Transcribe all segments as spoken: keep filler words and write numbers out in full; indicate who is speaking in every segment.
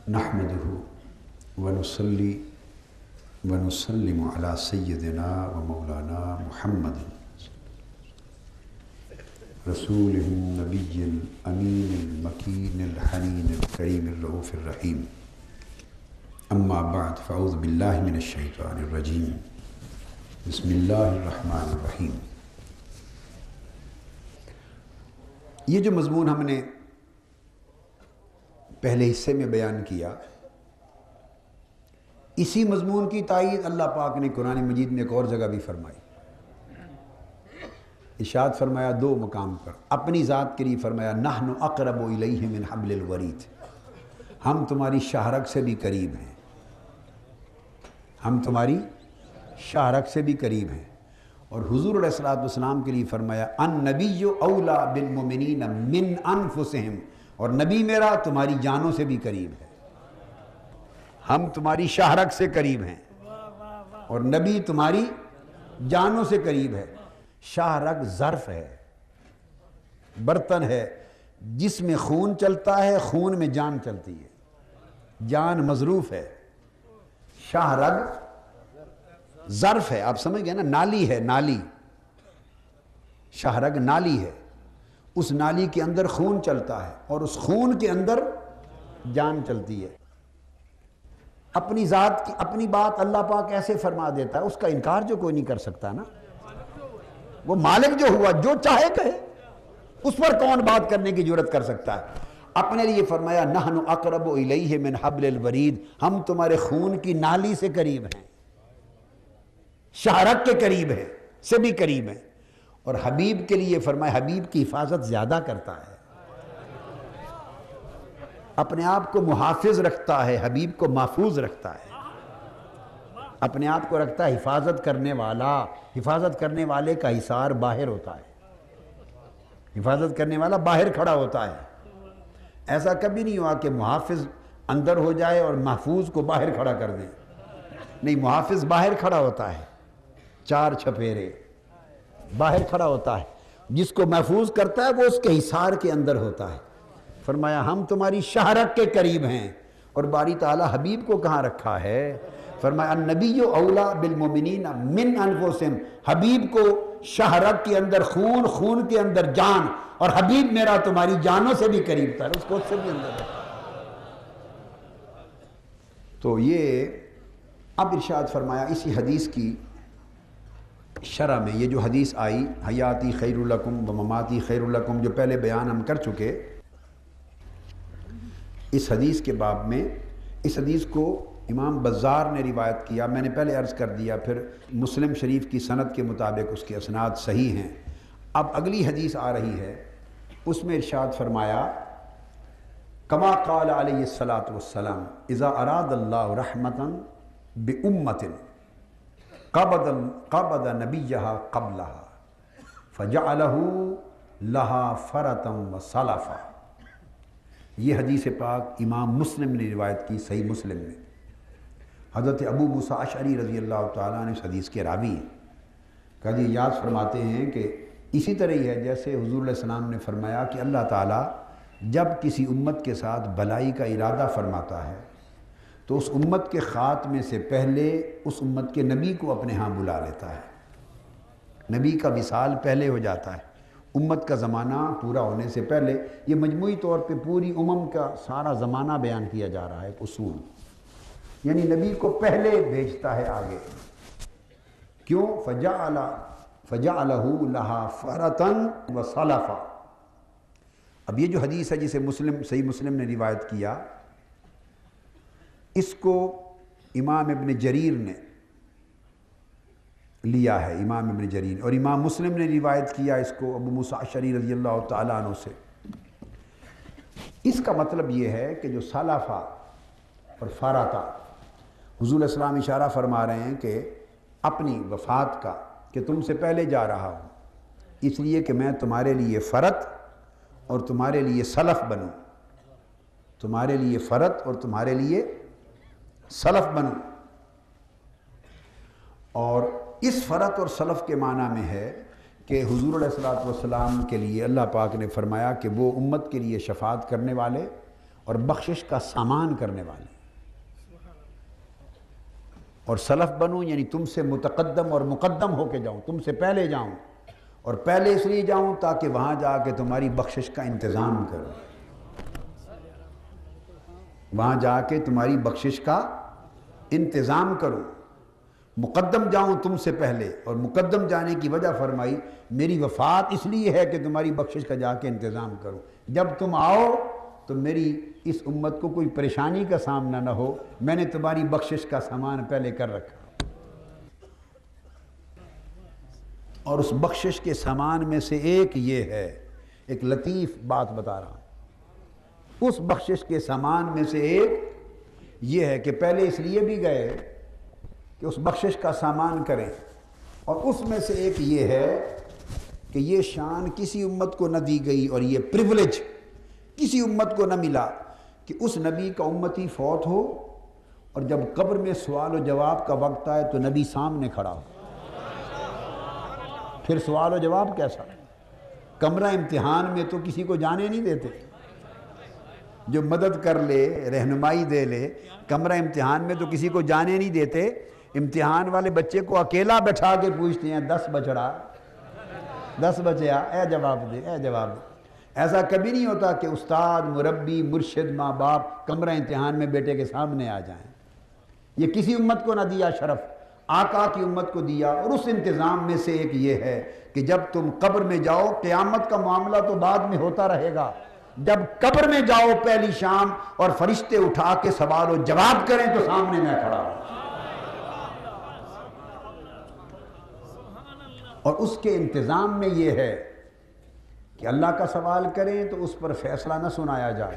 Speaker 1: نحمده ونصلي ونسلم على سيدنا ومولانا محمد رسوله النبي الأمين المكين الحنين الكريم الرؤوف الرحيم. أما بعد فأعوذ بالله من الشيطان الرجيم. بسم الله الرحمن الرحيم. یہ جو مضمون ہم نے پہلے حصے میں بیان کیا، اسی مضمون کی تائید اللہ پاک نے قرآن مجید میں ایک اور جگہ بھی فرمائی. ارشاد فرمایا دو مقام پر، اپنی ذات کے لیے فرمایا نحن اقرب الیہ من حبل الورید، ہم تمہاری شاہرگ سے بھی قریب ہیں، ہم تمہاری شاہرگ سے بھی قریب ہیں. اور حضور علیہ الصلوۃ والسلام کے لیے فرمایا النبی اولی بالمؤمنین من انفسہم، اور نبی میرا تمہاری جانوں سے بھی قریب ہے. ہم تمہاری شاہرگ سے قریب ہیں اور نبی تمہاری جانوں سے قریب ہے. شاہرگ ظرف ہے، برتن ہے جس میں خون چلتا ہے، خون میں جان چلتی ہے، جان مظروف ہے. شاہرگ ظرف ہے، آپ سمجھ گئے نا، نالی ہے، نالی. شاہرگ نالی ہے، اس نالی کے اندر خون چلتا ہے اور اس خون کے اندر جان چلتی ہے. اپنی ذات کی اپنی بات اللہ پاک ایسے فرما دیتا ہے، اس کا انکار جو کوئی نہیں کر سکتا نا. وہ مالک جو ہوا جو چاہے کہے، اس پر کون بات کرنے کی جرت کر سکتا ہے. اپنے لیے فرمایا نحن اقرب الیہ من حبل الورید، ہم تمہارے خون کی نالی سے قریب ہیں، شاہرگ کے قریب ہے سے بھی قریب ہیں. اور حبیب کے لیے فرمایا حبیب کی حفاظت زیادہ کرتا ہے، اپنے آپ کو محافظ رکھتا ہے، حبیب کو محفوظ رکھتا ہے، اپنے آپ کو رکھتا ہے حفاظت کرنے والا. حفاظت کرنے والے کا حصار باہر ہوتا ہے، حفاظت کرنے والا باہر کھڑا ہوتا ہے. ایسا کبھی نہیں ہوا کہ محافظ اندر ہو جائے اور محفوظ کو باہر کھڑا کر دے. نہیں، محافظ باہر کھڑا ہوتا ہے، چار چھپیرے باہر کھڑا ہوتا ہے، جس کو محفوظ کرتا ہے وہ اس کے حصار کے اندر ہوتا ہے. فرمایا ہم تمہاری شاہرگ کے قریب ہیں. اور باری تعالیٰ حبیب کو کہاں رکھا ہے؟ فرمایا النبی اولی بالمؤمنین من انفسہم، حبیب کو شاہرگ کے اندر خون، خون کے اندر جان، اور حبیب میرا تمہاری جانوں سے بھی قریب تھا، اس کو اس سے بھی اندر ہے. تو یہ اب ارشاد فرمایا اسی حدیث کی شرح میں، یہ جو حدیث آئی حیاتی خیر لکم و مماتی خیر لکم، جو پہلے بیان ہم کر چکے، اس حدیث کے باب میں، اس حدیث کو امام بزار نے روایت کیا. میں نے پہلے عرض کر دیا، پھر مسلم شریف کی سند کے مطابق اس کے اسناد صحیح ہیں. اب اگلی حدیث آ رہی ہے، اس میں ارشاد فرمایا کما قال علیہ الصلاۃ والسلام اذا اراد اللہ رحمتا بامۃ قبض قبض نبیہا قبلہا فجعلہ لہا فرطا وصلفا. یہ حدیث پاک امام مسلم نے روایت کی، صحیح مسلم میں. حضرت ابو موسیٰ اشعری رضی اللہ تعالیٰ عنہ اس حدیث کے راوی ہیں. کہ جی یاد فرماتے ہیں کہ اسی طرح ہی ہے جیسے حضور علیہ السلام نے فرمایا کہ اللہ تعالیٰ جب کسی امت کے ساتھ بلائی کا ارادہ فرماتا ہے تو اس امت کے خاتمے سے پہلے اس امت کے نبی کو اپنے ہاں بلا لیتا ہے. نبی کا وصال پہلے ہو جاتا ہے، امت کا زمانہ پورا ہونے سے پہلے. یہ مجموعی طور پہ پوری امم کا سارا زمانہ بیان کیا جا رہا ہے، ایک اصول. یعنی نبی کو پہلے بھیجتا ہے آگے. کیوں؟ فجعل فجعلہ لہا فرطا وصلفا. اب یہ جو حدیث ہے جسے مسلم صحیح مسلم نے روایت کیا، اس کو امام ابن جریر نے لیا ہے، امام ابن جریر، اور امام مسلم نے روایت کیا اس کو ابو موسیٰ اشعری رضی اللہ تعالیٰ عنہ سے. اس کا مطلب یہ ہے کہ جو سلفا اور فرطا، حضور علیہ السلام اشارہ فرما رہے ہیں کہ اپنی وفات کا، کہ تم سے پہلے جا رہا ہوں اس لیے کہ میں تمہارے لیے فرط اور تمہارے لیے سلف بنوں، تمہارے لیے فرط اور تمہارے لیے سلف بنوں. اور اس فرط اور سلف کے معنی میں ہے کہ حضور علیہ الصلوۃ والسلام کے لیے اللہ پاک نے فرمایا کہ وہ امت کے لیے شفاعت کرنے والے اور بخشش کا سامان کرنے والے، اور سلف بنوں یعنی تم سے متقدم اور مقدم ہو کے جاؤں، تم سے پہلے جاؤں، اور پہلے اس لیے جاؤں تاکہ وہاں جا کے تمہاری بخشش کا انتظام کروں، وہاں جا کے تمہاری بخشش کا انتظام کروں، مقدم جاؤں تم سے پہلے، اور مقدم جانے کی وجہ فرمائی میری وفات اس لیے ہے کہ تمہاری بخشش کا جا کے انتظام کروں، جب تم آؤ تو میری اس امت کو کوئی پریشانی کا سامنا نہ ہو، میں نے تمہاری بخشش کا سامان پہلے کر رکھا۔ اور اس بخشش کے سامان میں سے ایک یہ ہے، ایک لطیف بات بتا رہا ہوں، اس بخشش کے سامان میں سے ایک یہ ہے کہ پہلے اس لیے بھی گئے کہ اس بخشش کا سامان کریں، اور اس میں سے ایک یہ ہے کہ یہ شان کسی امت کو نہ دی گئی اور یہ پریولیج کسی امت کو نہ ملا کہ اس نبی کا امتی فوت ہو اور جب قبر میں سوال و جواب کا وقت آئے تو نبی سامنے کھڑا ہو۔ پھر سوال و جواب کیسا؟ کمرہ امتحان میں تو کسی کو جانے نہیں دیتے، جو مدد کر لے رہنمائی دے لے، کمرہ امتحان میں تو کسی کو جانے نہیں دیتے، امتحان والے بچے کو اکیلا بٹھا کے پوچھتے ہیں دس بچ رہا دس بچیا اے جواب دے اے جواب دے۔ ایسا کبھی نہیں ہوتا کہ استاد، مربی، مرشد، ماں باپ کمرہ امتحان میں بیٹے کے سامنے آ جائیں۔ یہ کسی امت کو نہ دیا شرف، آقا کی امت کو دیا۔ اور اس انتظام میں سے ایک یہ ہے کہ جب تم قبر میں جاؤ، قیامت کا معاملہ تو بعد میں ہوتا رہے گا، جب قبر میں جاؤ پہلی شام اور فرشتے اٹھا کے سوال و جواب کریں تو سامنے میں کھڑا ہوں۔ اور اس کے انتظام میں یہ ہے کہ اللہ کا سوال کریں تو اس پر فیصلہ نہ سنایا جائے،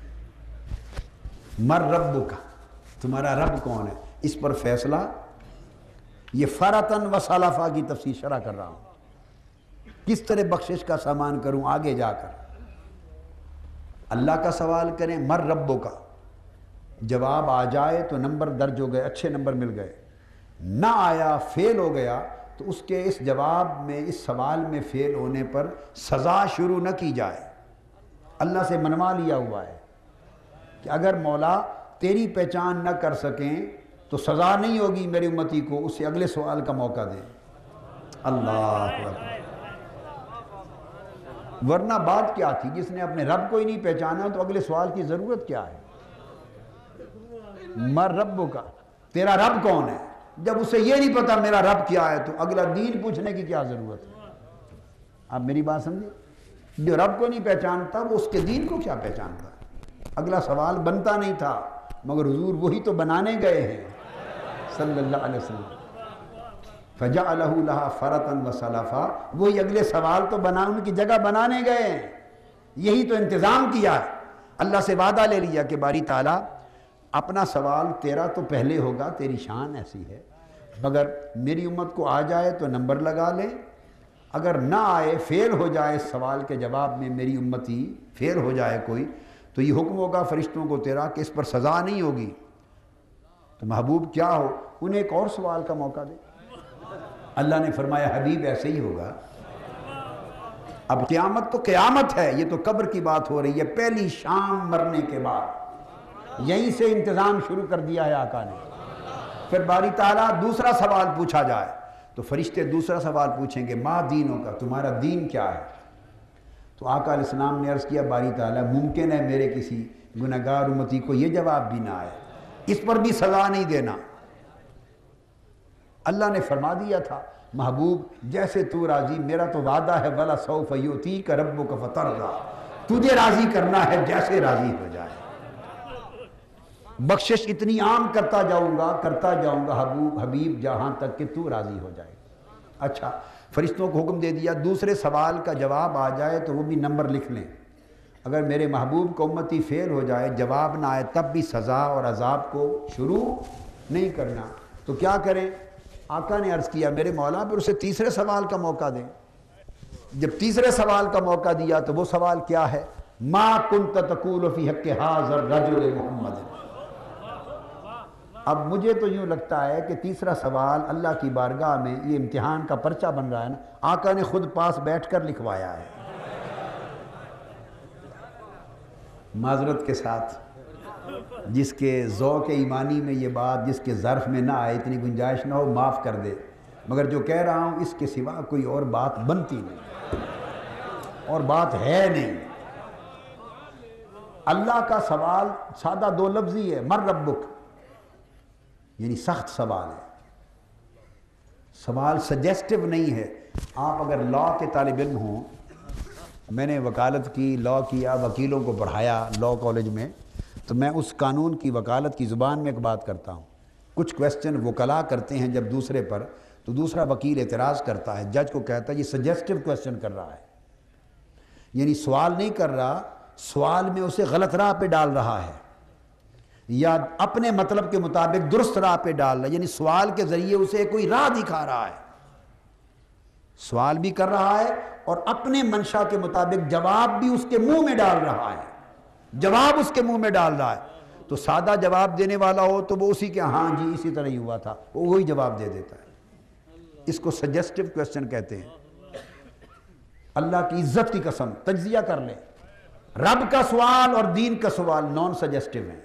Speaker 1: مر ربک، تمہارا رب کون ہے، اس پر فیصلہ، یہ فرتن و سلفا کی تفسیر شرح کر رہا ہوں، کس طرح بخشش کا سامان کروں آگے جا کر۔ اللہ کا سوال کریں مر ربک، جواب آ جائے تو نمبر درج ہو گئے، اچھے نمبر مل گئے، نہ آیا فیل ہو گیا تو اس کے اس جواب میں، اس سوال میں فیل ہونے پر سزا شروع نہ کی جائے۔ اللہ سے منوا لیا ہوا ہے کہ اگر مولا تیری پہچان نہ کر سکیں تو سزا نہیں ہوگی میری امتی کو، اسے اگلے سوال کا موقع دیں۔ اللہ اکبر۔ ورنہ بات کیا تھی، جس نے اپنے رب کو ہی نہیں پہچانا تو اگلے سوال کی ضرورت کیا ہے؟ مر رب کا، تیرا رب کون ہے؟ جب اسے یہ نہیں پتا میرا رب کیا ہے تو اگلا دین پوچھنے کی کیا ضرورت ہے؟ آپ میری بات سمجھے؟ جو رب کو نہیں پہچانتا وہ اس کے دین کو کیا پہچانتا؟ اگلا سوال بنتا نہیں تھا، مگر حضور وہی تو بنانے گئے ہیں صلی اللہ علیہ وسلم۔ فَجَعَلَهُ لَهَا فَرَطًا وَسَلَفًا، وہی اگلے سوال تو بنا ان کی جگہ بنانے گئے ہیں، یہی تو انتظام کیا ہے۔ اللہ سے وعدہ لے لیا کہ باری تعالیٰ اپنا سوال تیرا تو پہلے ہوگا، تیری شان ایسی ہے، مگر میری امت کو آ جائے تو نمبر لگا لے، اگر نہ آئے فیل ہو جائے سوال کے جواب میں، میری امتی فیل ہو جائے کوئی، تو یہ حکم ہوگا فرشتوں کو تیرا کہ اس پر سزا نہیں ہوگی۔ تو محبوب کیا ہو، انہیں ایک اور سوال کا موقع دے۔ اللہ نے فرمایا حبیب ایسے ہی ہوگا۔ اب قیامت تو قیامت ہے، یہ تو قبر کی بات ہو رہی ہے، پہلی شام مرنے کے بعد یہیں سے انتظام شروع کر دیا ہے آقا نے۔ پھر باری تعالیٰ دوسرا سوال پوچھا جائے تو فرشتے دوسرا سوال پوچھیں گے ما دینوں کا، تمہارا دین کیا ہے؟ تو آقا علیہ السلام نے عرض کیا باری تعالیٰ ممکن ہے میرے کسی گنہگار امتی کو یہ جواب بھی نہ آئے، اس پر بھی سزا نہیں دینا۔ اللہ نے فرما دیا تھا محبوب جیسے تو راضی، میرا تو وعدہ ہے وَلَا سَوْفَ يُؤْتِيكَ رَبُّكَ فَتَرْضَىٰ، تجھے راضی کرنا ہے جیسے راضی ہو جائے۔ بخشش اتنی عام کرتا جاؤں گا کرتا جاؤں گا حبوب حبیب جہاں تک کہ تو راضی ہو جائے۔ اچھا، فرشتوں کو حکم دے دیا دوسرے سوال کا جواب آ جائے تو وہ بھی نمبر لکھ لیں، اگر میرے محبوب کو امتی فیل ہو جائے، جواب نہ آئے، تب بھی سزا اور عذاب کو شروع نہیں کرنا۔ تو کیا کریں؟ آقا نے عرض کیا میرے مولا پھر اسے تیسرے سوال کا موقع دیں۔ جب تیسرے سوال کا موقع دیا تو وہ سوال کیا ہے؟ ما کنت تقول فی حق ھذا الرجل محمد۔ اب مجھے تو یوں لگتا ہے کہ تیسرا سوال اللہ کی بارگاہ میں یہ امتحان کا پرچہ بن رہا ہے نا، آقا نے خود پاس بیٹھ کر لکھوایا ہے۔ معذرت کے ساتھ، جس کے ذوق ایمانی میں یہ بات جس کے ظرف میں نہ آئے، اتنی گنجائش نہ ہو، معاف کر دے، مگر جو کہہ رہا ہوں اس کے سوا کوئی اور بات بنتی نہیں اور بات ہے نہیں۔ اللہ کا سوال سادہ دو لفظی ہے، من ربک، یعنی سخت سوال ہے، سوال سجیسٹیو نہیں ہے۔ آپ اگر لا کے طالب علم ہوں، میں نے وکالت کی، لا کیا، وکیلوں کو پڑھایا لا کالج میں، تو میں اس قانون کی وکالت کی زبان میں ایک بات کرتا ہوں۔ کچھ کویسچن وکلا کرتے ہیں جب دوسرے پر، تو دوسرا وکیل اعتراض کرتا ہے، جج کو کہتا ہے یہ سجیسٹیو کویسچن کر رہا ہے، یعنی سوال نہیں کر رہا، سوال میں اسے غلط راہ پہ ڈال رہا ہے یا اپنے مطلب کے مطابق درست راہ پہ ڈال رہا ہے، یعنی سوال کے ذریعے اسے کوئی راہ دکھا رہا ہے، سوال بھی کر رہا ہے اور اپنے منشا کے مطابق جواب بھی اس کے منہ میں ڈال رہا ہے، جواب اس کے منہ میں ڈال رہا ہے۔ تو سادہ جواب دینے والا ہو تو وہ اسی کے ہاں جی اسی طرح ہی ہوا تھا، وہ وہی جواب دے دیتا ہے۔ اس کو سجیسٹیو کویسچن کہتے ہیں۔ اللہ کی عزت کی قسم تجزیہ کر لیں، رب کا سوال اور دین کا سوال نان سجیسٹیو ہیں۔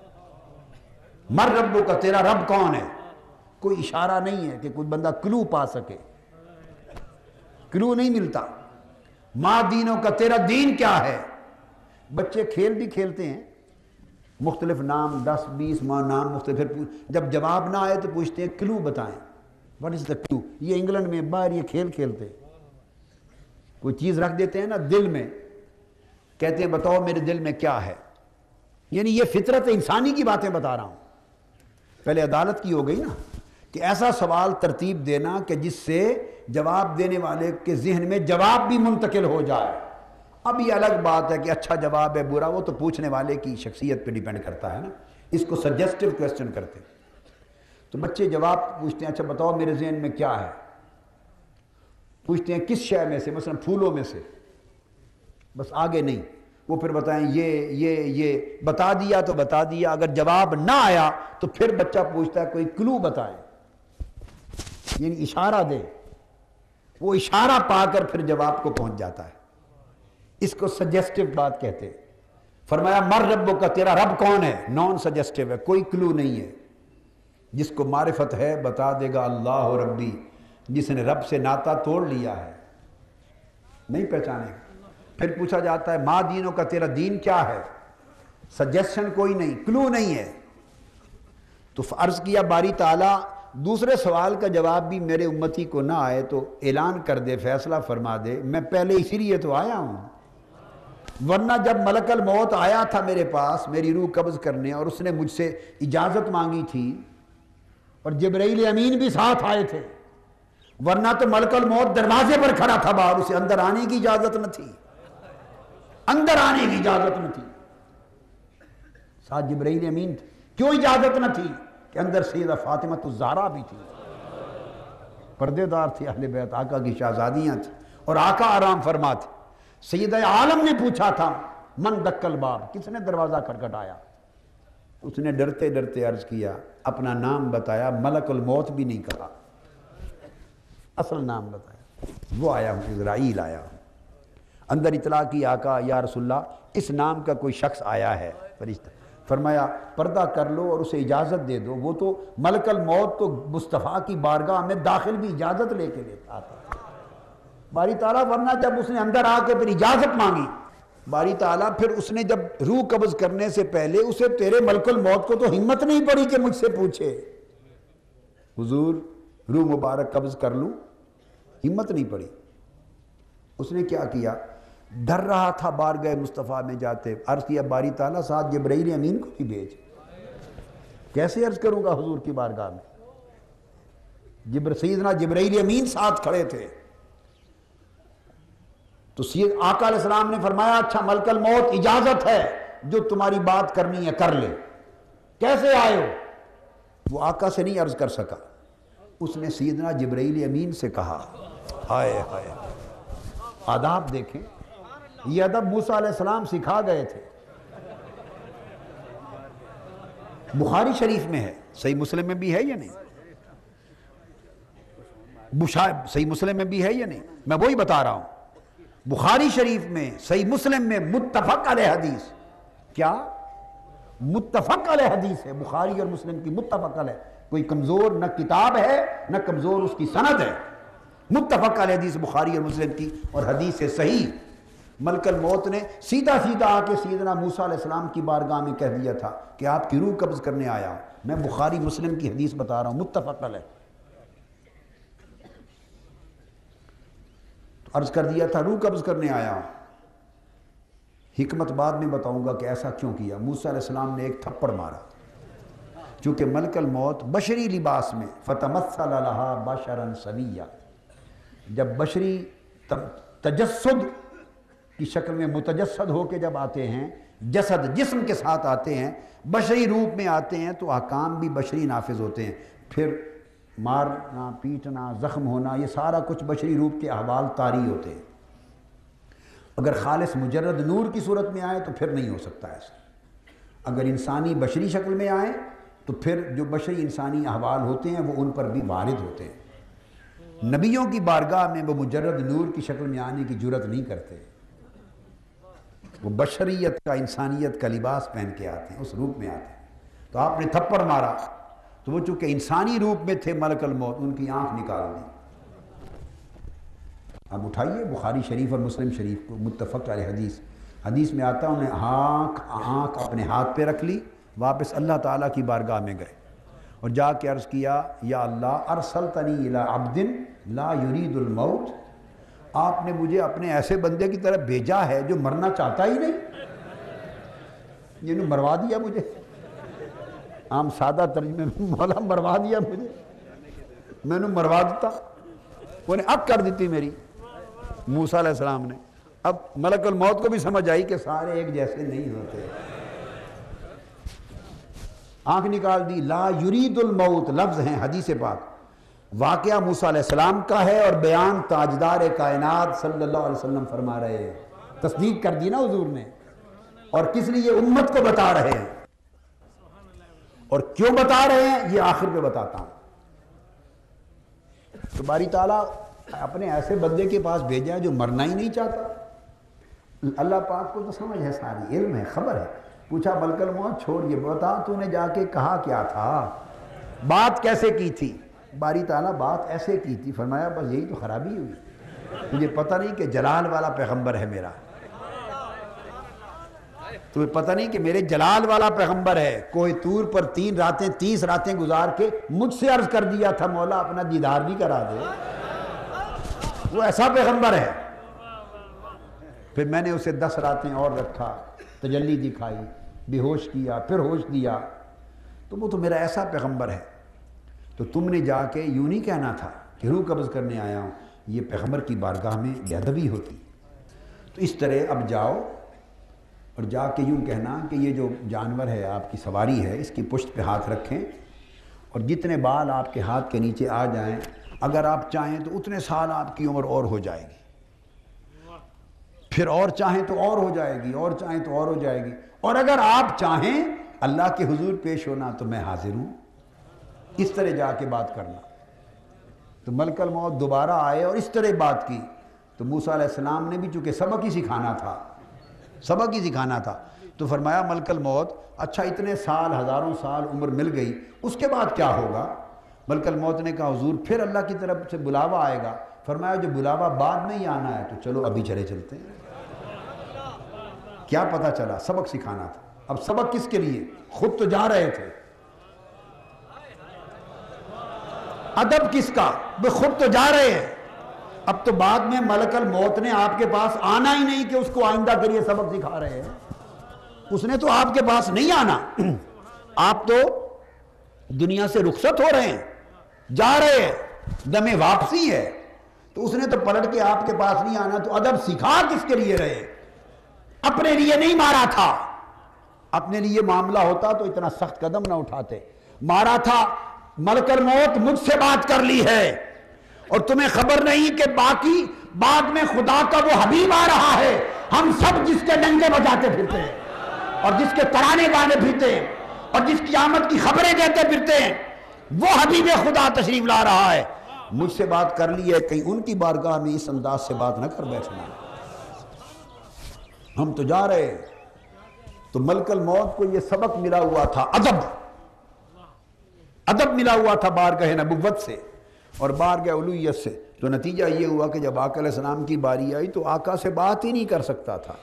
Speaker 1: مر ربو کا، تیرا رب کون ہے؟ کوئی اشارہ نہیں ہے کہ کوئی بندہ کلو پا سکے، کلو نہیں ملتا۔ ما دینوں کا، تیرا دین کیا ہے؟ بچے کھیل بھی کھیلتے ہیں، مختلف نام، دس بیس ماہ نام مختلف، پھر جب جواب نہ آئے تو پوچھتے ہیں کلو بتائیں، واٹ از دا کلو؟ یہ انگلینڈ میں باہر یہ کھیل کھیلتے، کوئی چیز رکھ دیتے ہیں نا دل میں، کہتے ہیں بتاؤ میرے دل میں کیا ہے، یعنی یہ فطرت انسانی کی باتیں بتا رہا ہوں۔ پہلے عدالت کی ہو گئی نا کہ ایسا سوال ترتیب دینا کہ جس سے جواب دینے والے کے ذہن میں جواب بھی منتقل ہو جائے۔ اب یہ الگ بات ہے کہ اچھا جواب ہے برا، وہ تو پوچھنے والے کی شخصیت پہ ڈیپینڈ کرتا ہے نا، اس کو سجیسٹیو کویسچن کرتے ہیں۔ تو بچے جواب پوچھتے ہیں، اچھا بتاؤ میرے ذہن میں کیا ہے، پوچھتے ہیں کس شے میں سے، مثلا پھولوں میں سے، بس آگے نہیں، وہ پھر بتائیں یہ یہ یہ بتا دیا تو بتا دیا، اگر جواب نہ آیا تو پھر بچہ پوچھتا ہے کوئی کلو بتائیں، یعنی اشارہ دے، وہ اشارہ پا کر پھر جواب کو پہنچ جاتا ہے۔ اس کو سجیسٹیو بات کہتے ہیں۔ فرمایا مر ربو کا، تیرا رب کون ہے؟ نان سجیسٹیو ہے، کوئی کلو نہیں ہے۔ جس کو معرفت ہے بتا دے گا اللہ ربی، جس نے رب سے ناطہ توڑ لیا ہے نہیں پہچانے گا۔ پھر پوچھا جاتا ہے ما دینوں کا، تیرا دین کیا ہے؟ سجیشن کوئی نہیں، کلو نہیں ہے۔ تو عرض کیا باری تعالیٰ دوسرے سوال کا جواب بھی میرے امتی کو نہ آئے تو اعلان کر دے، فیصلہ فرما دے، میں پہلے اسی لیے تو آیا ہوں، ورنہ جب ملک الموت آیا تھا میرے پاس میری روح قبض کرنے اور اس نے مجھ سے اجازت مانگی تھی اور جبرائیل امین بھی ساتھ آئے تھے، ورنہ تو ملک الموت دروازے پر کھڑا تھا باہر، اسے اندر آنے کی اجازت نہ تھی، اندر آنے کی اجازت نہ تھی، ساتھ جبرائیل امین تھے۔ کیوں اجازت نہ تھی؟ کہ اندر سیدہ فاطمہ الزہرا بھی تھی، پردے دار تھی، اہل بیت آقا کی شہزادیاں تھیں اور آقا آرام فرما تھے۔ سیدہ عالم نے پوچھا تھا من دق الباب، کس نے دروازہ کھٹکھٹایا؟ اس نے ڈرتے ڈرتے عرض کیا، اپنا نام بتایا، ملک الموت بھی نہیں کہا، اصل نام بتایا، وہ آیا ہوں، اسرائیل آیا ہوں۔ اندر اطلاع کی آقا یا رسول اللہ اس نام کا کوئی شخص آیا ہے، فرشتہ۔ فرمایا پردہ کر لو اور اسے اجازت دے دو، وہ تو ملک الموت تو مصطفیٰ کی بارگاہ میں داخل بھی اجازت لے کے لیتا آتا باری تعالیٰ، ورنہ جب اس نے اندر آ کے پھر اجازت مانگی باری تعالیٰ، پھر اس نے جب روح قبض کرنے سے پہلے اسے تیرے ملک الموت کو تو ہمت نہیں پڑی کہ مجھ سے پوچھے حضور روح مبارک قبض کر لوں، ہمت نہیں پڑی۔ اس نے کیا کیا؟ ڈر رہا تھا بارگاہ مصطفیٰ میں جاتے، عرض کیا باری تعالیٰ ساتھ جبرائیل امین کو بھی بھیج، کیسے عرض کروں گا حضور کی بارگاہ میں؟ جبر سیدنا جبرائیل امین ساتھ کھڑے تھے۔ تو سید آقا علیہ السلام نے فرمایا اچھا ملک الموت اجازت ہے، جو تمہاری بات کرنی ہے کر لے، کیسے آئے ہو؟ وہ آقا سے نہیں عرض کر سکا، اس نے سیدنا جبرائیل امین سے کہا۔ ہائے ہائے، آداب دیکھیں، یہ ادب موسیٰ علیہ السلام سکھا گئے تھے۔ بخاری شریف میں ہے، صحیح مسلم میں بھی ہے یا نہیں؟ صحیح مسلم میں بھی ہے یا نہیں؟ میں وہی بتا رہا ہوں، بخاری شریف میں، صحیح مسلم میں، متفق علیہ حدیث، کیا متفق علیہ حدیث ہے، بخاری اور مسلم کی متفق علیہ، کوئی کمزور نہ کتاب ہے نہ کمزور اس کی سند ہے، متفق علیہ حدیث بخاری اور مسلم کی، اور حدیث سے صحیح۔ ملک الموت نے سیدھا سیدھا آ کے سیدنا موسیٰ علیہ السلام کی بارگاہ میں کہہ دیا تھا کہ آپ کی روح قبض کرنے آیا ہوں، میں بخاری مسلم کی حدیث بتا رہا ہوں، متفق علیہ۔ تو عرض کر دیا تھا روح قبض کرنے آیا ہوں۔ حکمت بعد میں بتاؤں گا کہ ایسا کیوں کیا۔ موسیٰ علیہ السلام نے ایک تھپڑ مارا، چونکہ ملک الموت بشری لباس میں فتمثل لہا بشرا سویا، جب بشری تجسد کی شکل میں متجسد ہو کے جب آتے ہیں، جسد جسم کے ساتھ آتے ہیں، بشری روپ میں آتے ہیں، تو احکام بھی بشری نافذ ہوتے ہیں۔ پھر مارنا، پیٹنا، زخم ہونا، یہ سارا کچھ بشری روپ کے احوال طاری ہوتے ہیں۔ اگر خالص مجرد نور کی صورت میں آئے تو پھر نہیں ہو سکتا ایسا۔ اگر انسانی بشری شکل میں آئیں تو پھر جو بشری انسانی احوال ہوتے ہیں وہ ان پر بھی وارد ہوتے ہیں۔ نبیوں کی بارگاہ میں وہ مجرد نور کی شکل میں آنے کی جرت نہیں کرتے، وہ بشریت کا، انسانیت کا لباس پہن کے آتے ہیں، اس روپ میں آتے ہیں۔ تو آپ نے تھپڑ مارا تو وہ چونکہ انسانی روپ میں تھے ملک الموت، ان کی آنکھ نکال دی۔ اب اٹھائیے بخاری شریف اور مسلم شریف کو، متفق علیہ حدیث، حدیث میں آتا انہیں آنکھ آنکھ اپنے ہاتھ پہ رکھ لی، واپس اللہ تعالیٰ کی بارگاہ میں گئے اور جا کے عرض کیا یا اللہ ارسلتنی الی عبد لا یرید الموت، آپ نے مجھے اپنے ایسے بندے کی طرف بھیجا ہے جو مرنا چاہتا ہی نہیں، یہ نے مروا دیا مجھے، عام سادہ ترجمے میں مولا مروا دیا مجھے، میں نے مروا دیتا، وہ نے اب کر دیتی میری۔ موسیٰ علیہ السلام نے، اب ملک الموت کو بھی سمجھ آئی کہ سارے ایک جیسے نہیں ہوتے، آنکھ نکال دی۔ لا یرید الموت لفظ ہیں حدیث پاک، واقعہ موسیٰ علیہ السلام کا ہے اور بیان تاجدار کائنات صلی اللہ علیہ وسلم فرما رہے ہیں، تصدیق کر دی نا حضور نے، اور کس لیے امت کو بتا رہے ہیں، اور کیوں بتا رہے ہیں یہ آخر پہ بتاتا ہوں۔ تو باری تعالیٰ اپنے ایسے بندے کے پاس بھیجا ہے جو مرنا ہی نہیں چاہتا۔ اللہ پاک کو تو سمجھ ہے، ساری علم ہے، خبر ہے۔ پوچھا ملک الموت چھوڑ یہ بتا تو نے جا کے کہا کیا تھا، بات کیسے کی تھی؟ باری تعالیٰ بات ایسے کی تھی، فرمایا بس یہی تو خرابی ہوئی، مجھے پتہ نہیں کہ جلال والا پیغمبر ہے میرا، تمہیں پتہ نہیں کہ میرے جلال والا پیغمبر ہے، کوئی طور پر تین راتیں تیس راتیں گزار کے مجھ سے عرض کر دیا تھا مولا اپنا دیدار بھی کرا دے، وہ ایسا پیغمبر ہے۔ پھر میں نے اسے دس راتیں اور رکھا، تجلی دکھائی، بے ہوش کیا، پھر ہوش دیا، تو وہ تو میرا ایسا پیغمبر ہے۔ تو تم نے جا کے یوں نہیں کہنا تھا کہ روح قبض کرنے آیا ہوں، یہ پیغمبر کی بارگاہ میں بے ادبی ہوتی۔ تو اس طرح اب جاؤ اور جا کے یوں کہنا کہ یہ جو جانور ہے آپ کی سواری ہے، اس کی پشت پہ ہاتھ رکھیں اور جتنے بال آپ کے ہاتھ کے نیچے آ جائیں، اگر آپ چاہیں تو اتنے سال آپ کی عمر اور ہو جائے گی، پھر اور چاہیں تو اور ہو جائے گی، اور چاہیں تو اور ہو جائے گی، اور اگر آپ چاہیں اللہ کے حضور پیش ہونا تو میں حاضر ہوں۔ اس طرح جا کے بات کرنا۔ تو ملک الموت دوبارہ آئے اور اس طرح بات کی، تو موسیٰ علیہ السلام نے بھی چونکہ سبق ہی سکھانا تھا، سبق ہی سکھانا تھا، تو فرمایا ملک الموت اچھا اتنے سال، ہزاروں سال عمر مل گئی، اس کے بعد کیا ہوگا؟ ملک الموت نے کہا حضور پھر اللہ کی طرف سے بلاوا آئے گا۔ فرمایا جو بلاوا بعد میں ہی آنا ہے تو چلو ابھی چلے چلتے ہیں۔ کیا پتہ چلا؟ سبق سکھانا تھا۔ اب سبق کس کے لیے؟ خود تو جا رہے تھے، ادب کس کا؟ وہ خود تو جا رہے ہیں، اب تو بعد میں ملک الموت نے آپ کے پاس آنا ہی نہیں کہ اس کو آئندہ کے لیے سبق سکھا رہے ہیں، اس نے تو آپ کے پاس نہیں آنا، آپ تو دنیا سے رخصت ہو رہے ہیں، جا رہے ہیں، دم واپسی ہے، تو اس نے تو پلٹ کے آپ کے پاس نہیں آنا، تو ادب سکھا کس کے لیے رہے؟ اپنے لیے نہیں مارا تھا، اپنے لیے معاملہ ہوتا تو اتنا سخت قدم نہ اٹھاتے، مارا تھا ملک الموت مجھ سے بات کر لی ہے، اور تمہیں خبر نہیں کہ باقی بعد میں خدا کا وہ حبیب آ رہا ہے، ہم سب جس کے ڈنگے بجاتے پھرتے ہیں اور جس کے ترانے گانے پھرتے ہیں اور جس کی آمد کی خبریں دیتے پھرتے ہیں، وہ حبیب خدا تشریف لا رہا ہے، مجھ سے بات کر لی ہے، کہیں ان کی بارگاہ میں اس انداز سے بات نہ کر بیٹھنا، ہم تو جا رہے ہیں۔ تو ملک الموت کو یہ سبق ملا ہوا تھا، ادب ادب ملا ہوا تھا بارگاہ نبوت سے اور بارگاہ الوہیت سے. تو نتیجہ یہ ہوا کہ جب آقا علیہ السلام کی باری آئی تو آقا سے بات ہی نہیں کر سکتا تھا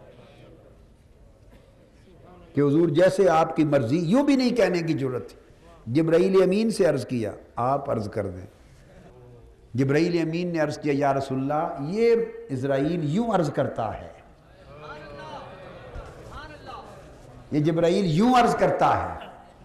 Speaker 1: کہ حضور جیسے آپ کی مرضی، یوں بھی نہیں کہنے کی ضرورت تھی. جبرائیل امین سے عرض کیا آپ عرض کر دیں. جبرائیل امین نے عرض کیا یا رسول اللہ یہ اسرائیل یوں عرض کرتا ہے، یہ جبرائیل یوں عرض کرتا ہے.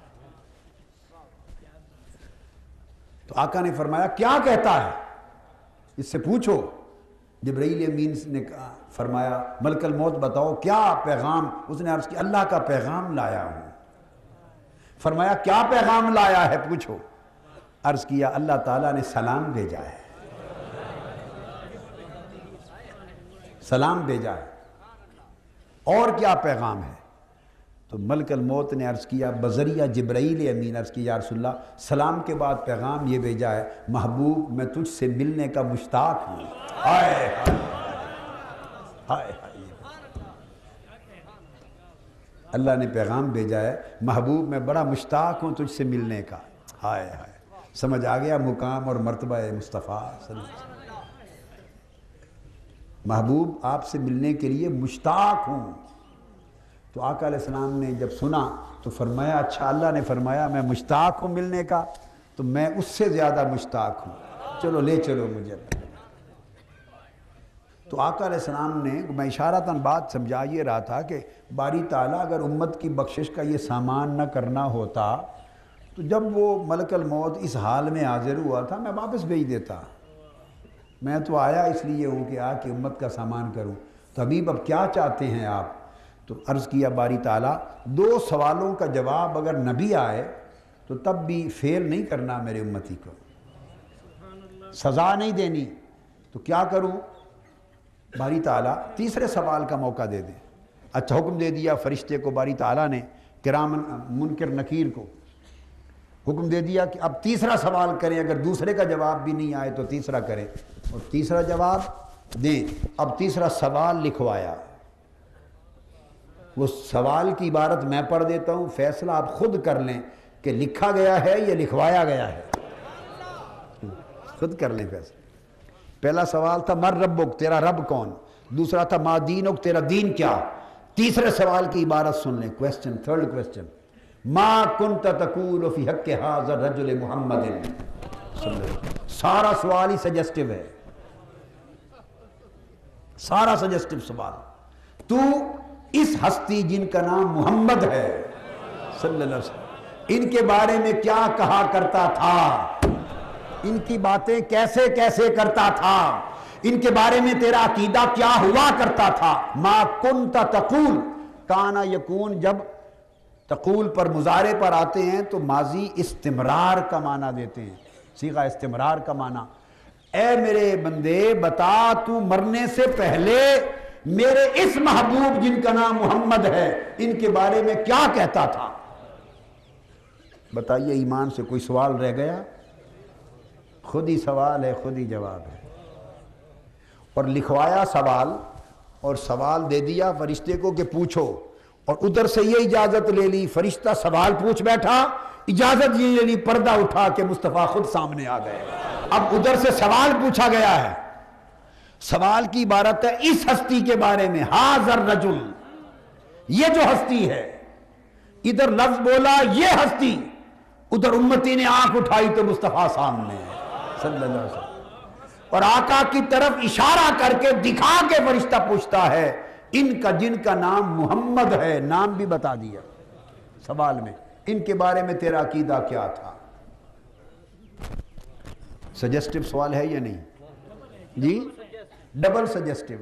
Speaker 1: تو آقا نے فرمایا کیا کہتا ہے، اس سے پوچھو. جبرائیل امین نے فرمایا ملک الموت بتاؤ کیا پیغام. اس نے عرض کیا اللہ کا پیغام لایا ہوں. فرمایا کیا پیغام لایا ہے پوچھو. عرض کیا اللہ تعالیٰ نے سلام بھیجا ہے، سلام بھیجا ہے. اور کیا پیغام ہے؟ تو ملک الموت نے عرض کیا بذریعہ جبرائیل امین عرض کیا یا رسول اللہ سلام کے بعد پیغام یہ بھیجا ہے محبوب میں تجھ سے ملنے کا مشتاق ہوں. ہائے ہائے ہائے، اللہ نے پیغام بھیجا ہے محبوب میں بڑا مشتاق ہوں تجھ سے ملنے کا. ہائے ہائے، سمجھ آ گیا مقام اور مرتبہ مصطفیٰ صلی اللہ علیہ وسلم. محبوب آپ سے ملنے کے لیے مشتاق ہوں. تو آقا علیہ السلام نے جب سنا تو فرمایا اچھا اللہ نے فرمایا میں مشتاق ہوں ملنے کا تو میں اس سے زیادہ مشتاق ہوں، چلو لے چلو مجھے. تو آقا علیہ السلام نے، میں اشارتاً بات سمجھا یہ رہا تھا کہ باری تعالیٰ اگر امت کی بخشش کا یہ سامان نہ کرنا ہوتا تو جب وہ ملک الموت اس حال میں حاضر ہوا تھا میں واپس بھیج دیتا. میں تو آیا اس لیے ہوں کہ آ کے امت کا سامان کروں. تو حبیب اب کیا چاہتے ہیں آپ؟ تو عرض کیا باری تعالیٰ دو سوالوں کا جواب اگر نبی آئے تو تب بھی فیل نہیں کرنا میرے امتی کو، سزا نہیں دینی. تو کیا کروں؟ باری تعالیٰ تیسرے سوال کا موقع دے دیں. اچھا حکم دے دیا فرشتے کو باری تعالیٰ نے، کرام منکر نکیر کو حکم دے دیا کہ اب تیسرا سوال کریں، اگر دوسرے کا جواب بھی نہیں آئے تو تیسرا کریں. اور تیسرا جواب دیں. اب تیسرا سوال لکھوایا. وہ سوال کی عبارت میں پڑھ دیتا ہوں، فیصلہ آپ خود کر لیں کہ لکھا گیا ہے یا لکھوایا گیا ہے، خود کر لیں فیصلہ. پہلا سوال تھا مر ربک، تیرا رب کون. دوسرا تھا ما دینک، تیرا دین کیا. تیسرے سوال کی عبارت سن لیں، کویسچن، تھرڈ کویسچن، ما کنت تقول فی حق ھذا الرجل محمد. سارا سوال ہی سجسٹیو ہے، سارا سجسٹیو سوال. تو اس ہستی جن کا نام محمد ہے صلی اللہ علیہ وسلم ان کے بارے میں کیا کہا کرتا تھا، ان کی باتیں کیسے کیسے کرتا تھا، ان کے بارے میں تیرا عقیدہ کیا ہوا کرتا تھا. ما کنت تقول، کانا یکون جب تقول پر مضارع پر آتے ہیں تو ماضی استمرار کا معنی دیتے ہیں، صیغہ استمرار کا معنی. اے میرے بندے بتا تو مرنے سے پہلے میرے اس محبوب جن کا نام محمد ہے ان کے بارے میں کیا کہتا تھا. بتائیے ایمان سے کوئی سوال رہ گیا؟ خود ہی سوال ہے، خود ہی جواب ہے. اور لکھوایا سوال اور سوال دے دیا فرشتے کو کہ پوچھو، اور ادھر سے یہ اجازت لے لی فرشتہ سوال پوچھ بیٹھا، اجازت یہ لے لی پردہ اٹھا کے مصطفیٰ خود سامنے آ گئے. اب ادھر سے سوال پوچھا گیا ہے، سوال کی عبارت ہے اس ہستی کے بارے میں، ھذا الرجل، یہ جو ہستی ہے. ادھر لفظ بولا یہ ہستی، ادھر امتی نے آنکھ اٹھائی تو مصطفیٰ سامنے ہے صلی اللہ علیہ وسلم. اور آقا کی طرف اشارہ کر کے دکھا کے فرشتہ پوچھتا ہے ان کا جن کا نام محمد ہے، نام بھی بتا دیا سوال میں، ان کے بارے میں تیرا عقیدہ کیا تھا. سجسٹیو سوال ہے یا نہیں جی؟ ڈبل سجسٹیو.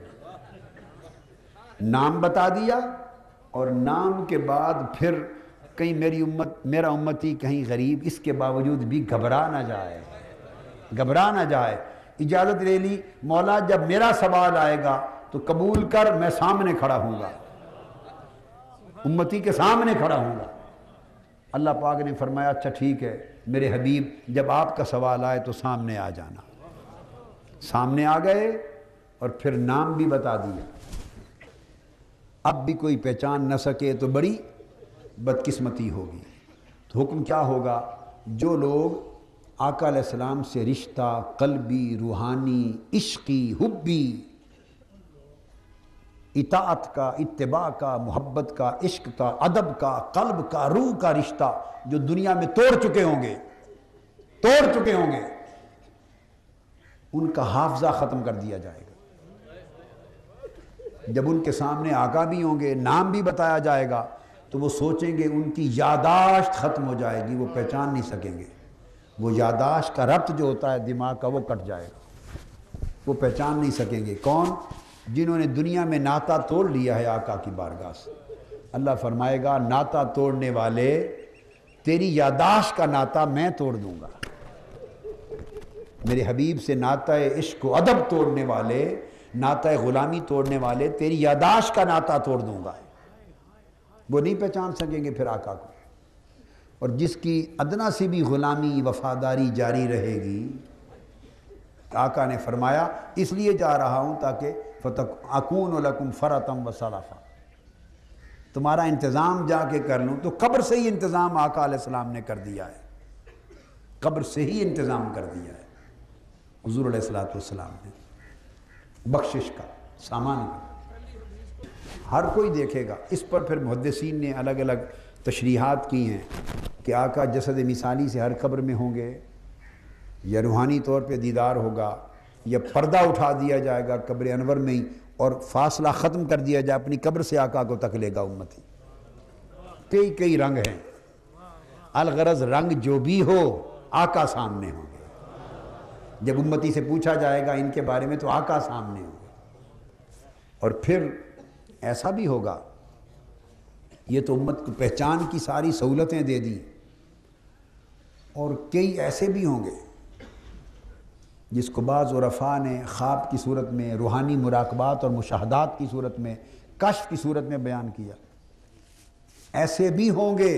Speaker 1: نام بتا دیا اور نام کے بعد پھر کہیں میری امت میرا امتی کہیں غریب اس کے باوجود بھی گھبرا نہ جائے، گھبرا نہ جائے. اجازت لے لی مولا جب میرا سوال آئے گا تو قبول کر، میں سامنے کھڑا ہوں گا، امتی کے سامنے کھڑا ہوں گا. اللہ پاک نے فرمایا اچھا ٹھیک ہے میرے حبیب جب آپ کا سوال آئے تو سامنے آ جانا. سامنے آ گئے اور پھر نام بھی بتا دیا. اب بھی کوئی پہچان نہ سکے تو بڑی بدقسمتی ہوگی۔ تو حکم کیا ہوگا؟ جو لوگ آقا علیہ السلام سے رشتہ قلبی، روحانی، عشقی، حبی، اطاعت کا، اتباع کا، محبت کا، عشق کا، ادب کا، قلب کا، روح کا رشتہ جو دنیا میں توڑ چکے ہوں گے توڑ چکے ہوں گے ان کا حافظہ ختم کر دیا جائے گا۔ جب ان کے سامنے آقا بھی ہوں گے، نام بھی بتایا جائے گا، تو وہ سوچیں گے، ان کی یادداشت ختم ہو جائے گی، وہ پہچان نہیں سکیں گے۔ وہ یادداشت کا ربط جو ہوتا ہے دماغ کا، وہ کٹ جائے گا، وہ پہچان نہیں سکیں گے۔ کون؟ جنہوں نے دنیا میں ناطہ توڑ لیا ہے آقا کی بارگاہ سے۔ اللہ فرمائے گا، ناطہ توڑنے والے، تیری یادداشت کا ناطہ میں توڑ دوں گا۔ میرے حبیب سے ناطہ عشق و ادب توڑنے والے، ناطہ غلامی توڑنے والے، تیری یادداشت کا ناطہ توڑ دوں گا۔ وہ نہیں پہچان سکیں گے پھر آقا کو۔ اور جس کی ادنا سی بھی غلامی، وفاداری جاری رہے گی، آقا نے فرمایا اس لیے جا رہا ہوں تاکہ فَتَكُونُ لَكُمْ فَرَطًا وَسَلَفًا، تمہارا انتظام جا کے کر لوں۔ تو قبر سے ہی انتظام آقا علیہ السلام نے کر دیا ہے، قبر سے ہی انتظام کر دیا ہے حضور علیہ الصلوۃ والسلام نے، بخشش کا، سامان کا۔ ہر کوئی دیکھے گا۔ اس پر پھر محدثین نے الگ الگ تشریحات کی ہیں کہ آقا جسد مثالی سے ہر قبر میں ہوں گے، یا روحانی طور پہ دیدار ہوگا، یا پردہ اٹھا دیا جائے گا قبر انور میں ہی اور فاصلہ ختم کر دیا جائے، اپنی قبر سے آقا کو تک لے گا امتی۔ کئی کئی رنگ ہیں، الغرض رنگ جو بھی ہو آقا سامنے ہوں گے۔ جب امتی سے پوچھا جائے گا ان کے بارے میں تو آقا سامنے ہوں گے۔ اور پھر ایسا بھی ہوگا، یہ تو امت کو پہچان کی ساری سہولتیں دے دی، اور کئی ایسے بھی ہوں گے جس کو بعض عرفاء نے خواب کی صورت میں، روحانی مراقبات اور مشاہدات کی صورت میں، کشف کی صورت میں بیان کیا۔ ایسے بھی ہوں گے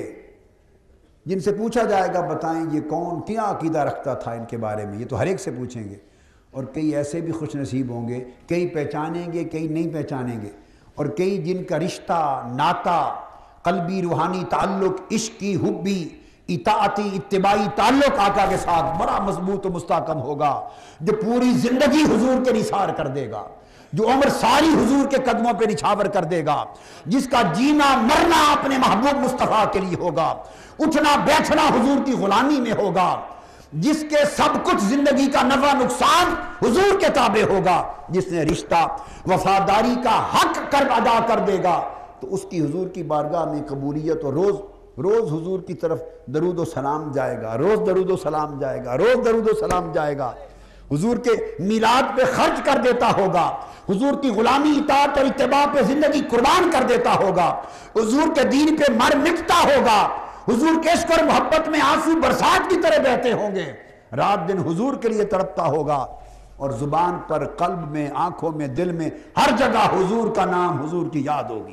Speaker 1: جن سے پوچھا جائے گا بتائیں یہ کون، کیا عقیدہ رکھتا تھا ان کے بارے میں، یہ تو ہر ایک سے پوچھیں گے۔ اور کئی ایسے بھی خوش نصیب ہوں گے، کئی پہچانیں گے، کئی نہیں پہچانیں گے، اور کئی جن کا رشتہ، ناطہ، قلبی روحانی تعلق، عشقی، حبی، اطاعتی، اتباعی تعلق آقا کے ساتھ بڑا مضبوط و مستحکم ہوگا، جو پوری زندگی حضور کے نثار کر دے گا، جو عمر ساری حضور کے قدموں پہ نچھاور کر دے گا، جس کا جینا مرنا اپنے محبوب مصطفیٰ کے لیے ہوگا، اٹھنا بیٹھنا حضور کی غلامی میں ہوگا، جس کے سب کچھ زندگی کا نفع نقصان حضور کے تابع ہوگا، جس نے رشتہ وفاداری کا حق کر ادا کر دے گا، تو اس کی حضور کی بارگاہ میں قبولیت، اور روز روز حضور کی طرف درود و سلام جائے گا، روز درود و سلام جائے گا، روز درود و سلام جائے گا، حضور کے میلاد پہ خرچ کر دیتا ہوگا، حضور کی غلامی، اطاعت اور اتباع پہ زندگی قربان کر دیتا ہوگا، حضور کے دین پہ مر مٹتا ہوگا، حضور کے عشق اور محبت میں آنسو برسات کی طرح بہتے ہوں گے، رات دن حضور کے لیے تڑپتا ہوگا، اور زبان پر، قلب میں، آنکھوں میں، دل میں، ہر جگہ حضور کا نام، حضور کی یاد ہوگی۔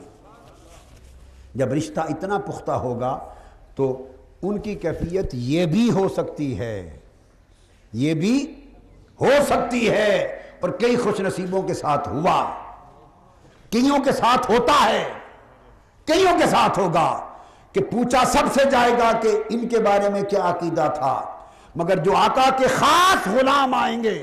Speaker 1: جب رشتہ اتنا پختہ ہوگا تو ان کی کیفیت یہ بھی ہو سکتی ہے، یہ بھی ہو سکتی ہے، اور کئی خوش نصیبوں کے ساتھ ہوا، کئیوں کے ساتھ ہوتا ہے، کئیوں کے ساتھ ہوگا کہ پوچھا سب سے جائے گا کہ ان کے بارے میں کیا عقیدہ تھا، مگر جو آقا کے خاص غلام آئیں گے،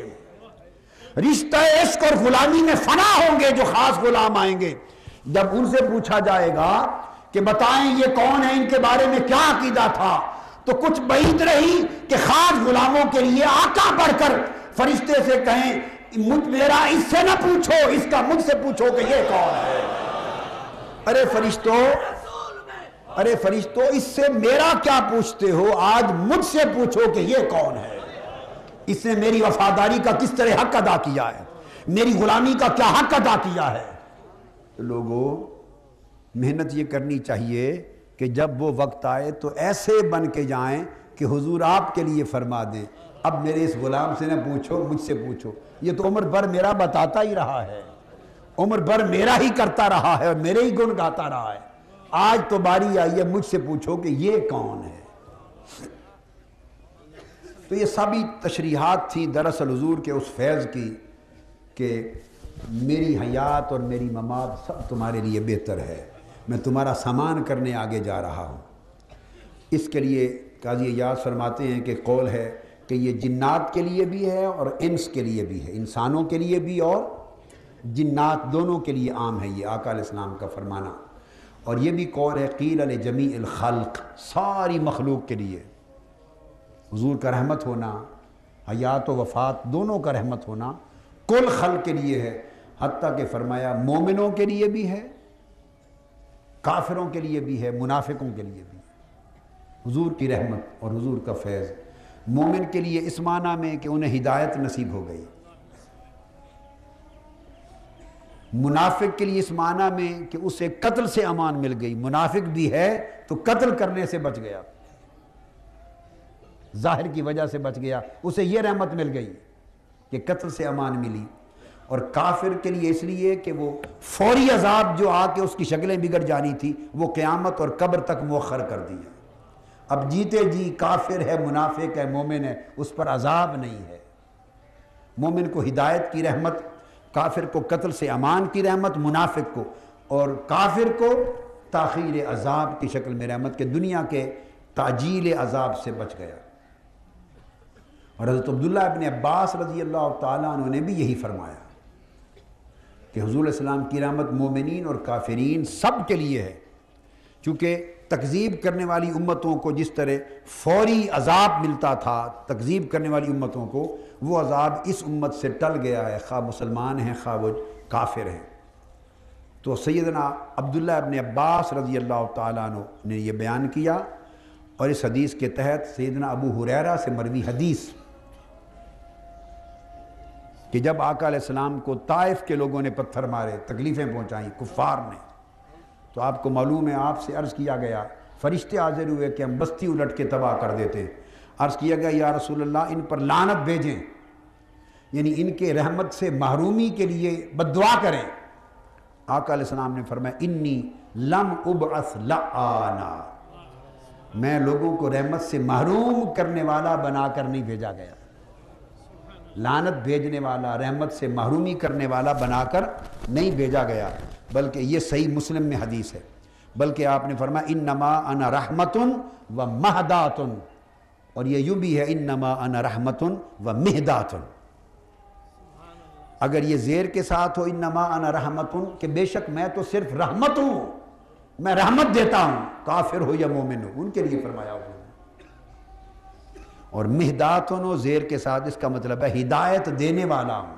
Speaker 1: رشتہ عشق اور غلامی میں فنا ہوں گے، جو خاص غلام آئیں گے، جب ان سے پوچھا جائے گا کہ بتائیں یہ کون ہے، ان کے بارے میں کیا عقیدہ تھا، تو کچھ بعید رہی کہ خاص غلاموں کے لیے آقا بڑھ کر فرشتے سے کہیں مجھ میرا اس سے نہ پوچھو، اس کا مجھ سے پوچھو کہ یہ کون ہے۔ ارے فرشتوں ارے فرشتوں اس سے میرا کیا پوچھتے ہو، آج مجھ سے پوچھو کہ یہ کون ہے، اس نے میری وفاداری کا کس طرح حق ادا کیا ہے، میری غلامی کا کیا حق ادا کیا ہے۔ لوگوں محنت یہ کرنی چاہیے کہ جب وہ وقت آئے تو ایسے بن کے جائیں کہ حضور آپ کے لیے فرما دیں اب میرے اس غلام سے نہ پوچھو، مجھ سے پوچھو، یہ تو عمر بھر میرا بتاتا ہی رہا ہے، عمر بھر میرا ہی کرتا رہا ہے اور میرے ہی گن گاتا رہا ہے، آج تو باری آئی ہے مجھ سے پوچھو کہ یہ کون ہے۔ تو یہ سبھی تشریحات تھی دراصل حضور کے اس فیض کی کہ میری حیات اور میری ممات سب تمہارے لیے بہتر ہے، میں تمہارا سامان کرنے آگے جا رہا ہوں۔ اس کے لیے قاضی ایاز فرماتے ہیں کہ قول ہے کہ یہ جنات کے لیے بھی ہے اور انس کے لیے بھی ہے، انسانوں کے لیے بھی اور جنات دونوں کے لیے عام ہے یہ آقا علیہ السلام کا فرمانا۔ اور یہ بھی قول ہے قیل لجمیع الخلق، ساری مخلوق کے لیے حضور کا رحمت ہونا، حیات و وفات دونوں کا رحمت ہونا کل خلق کے لیے ہے، حتیٰ کہ فرمایا مومنوں کے لیے بھی ہے، کافروں کے لیے بھی ہے، منافقوں کے لیے بھی ہے۔ حضور کی رحمت اور حضور کا فیض مومن کے لیے اس معنی میں کہ انہیں ہدایت نصیب ہو گئی، منافق کے لیے اس معنی میں کہ اسے قتل سے امان مل گئی، منافق بھی ہے تو قتل کرنے سے بچ گیا، ظاہر کی وجہ سے بچ گیا، اسے یہ رحمت مل گئی کہ قتل سے امان ملی۔ اور کافر کے لیے اس لیے کہ وہ فوری عذاب جو آ کے اس کی شکلیں بگڑ جانی تھی وہ قیامت اور قبر تک مؤخر کر دیا۔ اب جیتے جی کافر ہے، منافق ہے، مومن ہے، اس پر عذاب نہیں ہے۔ مومن کو ہدایت کی رحمت، کافر کو قتل سے امان کی رحمت، منافق کو اور کافر کو تاخیر عذاب کی شکل میں رحمت کہ دنیا کے تعجیل عذاب سے بچ گیا۔ اور حضرت عبداللہ ابن عباس رضی اللہ تعالیٰ عنہ نے بھی یہی فرمایا کہ حضور علیہ السلام کی رحمت مومنین اور کافرین سب کے لیے ہے، چونکہ تکذیب کرنے والی امتوں کو جس طرح فوری عذاب ملتا تھا، تکذیب کرنے والی امتوں کو وہ عذاب اس امت سے ٹل گیا ہے، خواہ مسلمان ہیں خواہ وہ کافر ہیں۔ تو سیدنا عبداللہ ابن عباس رضی اللہ تعالیٰ عنہ نے یہ بیان کیا، اور اس حدیث کے تحت سیدنا ابو ہریرہ سے مروی حدیث کہ جب آقا علیہ السلام کو طائف کے لوگوں نے پتھر مارے، تکلیفیں پہنچائیں کفار نے، تو آپ کو معلوم ہے آپ سے عرض کیا گیا، فرشتے حاضر ہوئے کہ ہم بستی الٹ کے تباہ کر دیتے ہیں۔ عرض کیا گیا یا رسول اللہ ان پر لعنت بھیجیں، یعنی ان کے رحمت سے محرومی کے لیے بد دعا کریں۔ آقا علیہ السلام نے فرمایا انی لم ابعث لعانا، میں لوگوں کو رحمت سے محروم کرنے والا بنا کر نہیں بھیجا گیا، لعنت بھیجنے والا، رحمت سے محرومی کرنے والا بنا کر نہیں بھیجا گیا، بلکہ یہ صحیح مسلم میں حدیث ہے۔ بلکہ آپ نے فرمایا انما انا رحمت و مہدات، اور یہ یوں بھی ہے انما انا رحمت و مہدات۔ اگر یہ زیر کے ساتھ ہو انما انا رحمت کہ بے شک میں تو صرف رحمت ہوں، میں رحمت دیتا ہوں، کافر ہو یا مومن ہو ان کے لیے فرمایا ہو۔ اور مہداتن و زیر کے ساتھ اس کا مطلب ہے ہدایت دینے والا ہوں،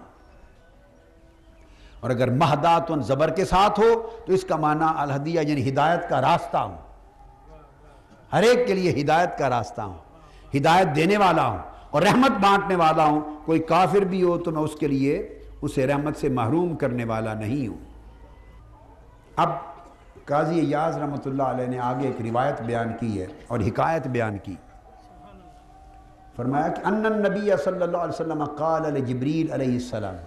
Speaker 1: اور اگر مہداتن زبر کے ساتھ ہو تو اس کا معنی الہدیہ یعنی ہدایت کا راستہ ہوں، ہر ایک کے لیے ہدایت کا راستہ ہوں، ہدایت دینے والا ہوں اور رحمت بانٹنے والا ہوں۔ کوئی کافر بھی ہو تو میں اس کے لیے اسے رحمت سے محروم کرنے والا نہیں ہوں۔ اب قاضی ایاز رحمۃ اللہ علیہ نے آگے ایک روایت بیان کی ہے اور حکایت بیان کی، فرمایا کہ ان النبی صلی اللہ علیہ وسلم قال لجبریل علیہ السلام،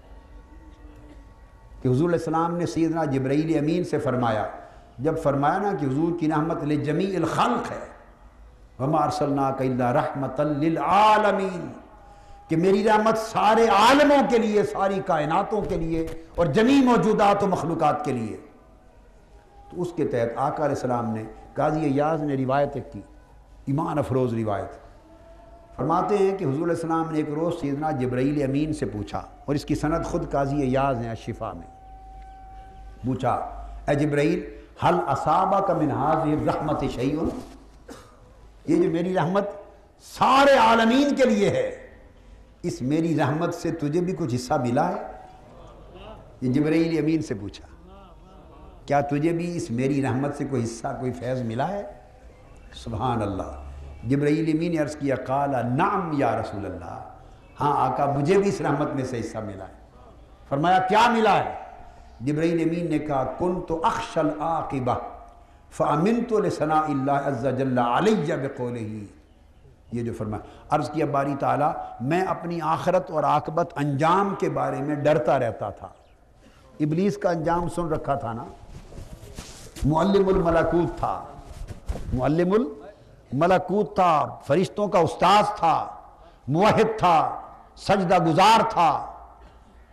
Speaker 1: کہ حضور علیہ السلام نے سیدنا جبرائیل امین سے فرمایا، جب فرمایا نا کہ حضور کی رحمت لجمیع الخلق ہے، وما ارسلناک الا رحمۃ للعالمین، کہ میری رحمت سارے عالموں کے لیے، ساری کائناتوں کے لیے اور جمیع موجودات و مخلوقات کے لیے۔ تو اس کے تحت آقا علیہ السلام نے، قاضی ایاز نے روایت کی، ایمان افروز روایت، فرماتے ہیں کہ حضور علیہ السلام نے ایک روز سیدنا جبرائیل امین سے پوچھا، اور اس کی سند خود قاضی ایاز ہیں الشفا میں، پوچھا اے جبرائیل هل اصابک من هذه الرحمت شیء، یہ جو میری رحمت سارے عالمین کے لیے ہے، اس میری رحمت سے تجھے بھی کچھ حصہ ملا ہے؟ یہ جبرائیل امین سے پوچھا، کیا تجھے بھی اس میری رحمت سے کوئی حصہ، کوئی فیض ملا ہے؟ سبحان اللہ۔ جبرائیل امین نے عرض کیا قال نعم یا رسول اللہ، ہاں آقا مجھے بھی اس رحمت میں سے حصہ ملا ہے۔ فرمایا کیا ملا ہے؟ جبرائیل امین نے کہا کنت اخشى العاقبہ فامنت لثناء اللہ عز جل علی بقولہ، یہ جو فرمایا، عرض کیا باری تعالیٰ میں اپنی آخرت اور عاقبت انجام کے بارے میں ڈرتا رہتا تھا۔ ابلیس کا انجام سن رکھا تھا نا، معلم الملکوت تھا، معلم الملکوت تھا، فرشتوں کا استاذ تھا، موحد تھا، سجدہ گزار تھا،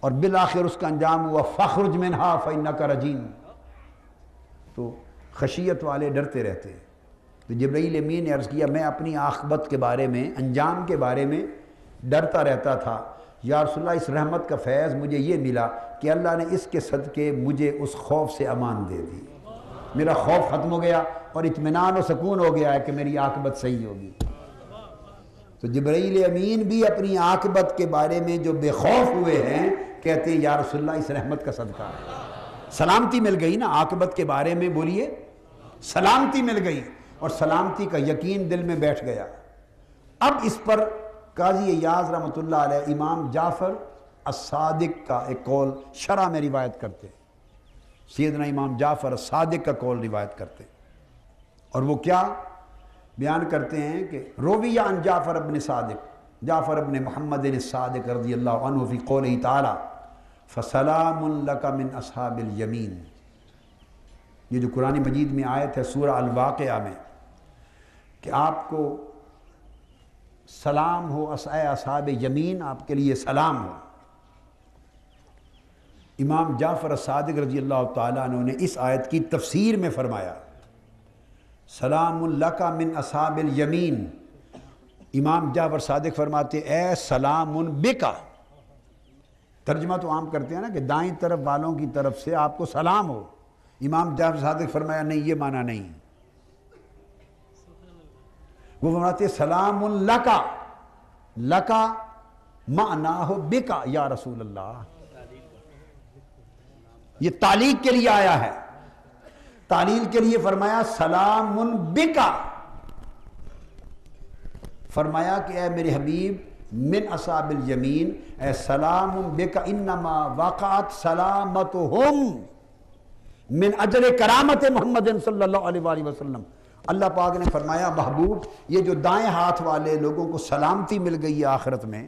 Speaker 1: اور بالآخر اس کا انجام ہوا فخرج منہا فإنک رجیم. تو خشیت والے ڈرتے رہتے ہیں. تو جبرائیل امین نے عرض کیا میں اپنی عاقبت کے بارے میں، انجام کے بارے میں ڈرتا رہتا تھا. یا رسول اللہ اس رحمت کا فیض مجھے یہ ملا کہ اللہ نے اس کے صدقے مجھے اس خوف سے امان دے دی. میرا خوف ختم ہو گیا اور اطمینان و سکون ہو گیا ہے کہ میری عاقبت صحیح ہوگی. تو جبرائیل امین بھی اپنی عاقبت کے بارے میں جو بے خوف ہوئے ہیں کہتے ہیں یا رسول اللہ اس رحمت کا صدقہ ہے. سلامتی مل گئی نا عاقبت کے بارے میں، بولیے سلامتی مل گئی اور سلامتی کا یقین دل میں بیٹھ گیا. اب اس پر قاضی ایاز رحمۃ اللہ علیہ امام جعفر الصادق کا ایک قول شرح میں روایت کرتے ہیں. سیدنا امام جعفر الصادق کا قول روایت کرتے ہیں اور وہ کیا بیان کرتے ہیں کہ رویہ عن جعفر ابن صادق، جعفر ابن محمد الصادق رضی اللہ عنہ فی قولہ تعالی فسلام لک من اصحاب الیمین. یہ جو قرآن مجید میں آیت ہے سورہ الواقعہ میں کہ آپ کو سلام ہو اے اصحاب یمین، آپ کے لیے سلام ہو. امام جعفر الصادق رضی اللہ تعالیٰ عنہ نے اس آیت کی تفسیر میں فرمایا سلام لک من اصحاب الیمین. امام جعفر صادق فرماتے اے سلام بکا. ترجمہ تو عام کرتے ہیں نا کہ دائیں طرف والوں کی طرف سے آپ کو سلام ہو. امام جعفر صادق فرمایا نہیں، یہ معنی نہیں. وہ فرماتے ہیں سلام لکا، لکا معنی ہو بکا یا رسول اللہ. یہ تعلیق کے لیے آیا ہے، تعلیل کے لیے فرمایا سلام بکا. فرمایا کہ اے میرے حبیب من اصحاب الیمین اے سلام بکا انما وقعت سلامتہم من اجل کرامت محمد صلی اللہ علیہ وآلہ وسلم. اللہ پاک نے فرمایا محبوب یہ جو دائیں ہاتھ والے لوگوں کو سلامتی مل گئی ہے آخرت میں،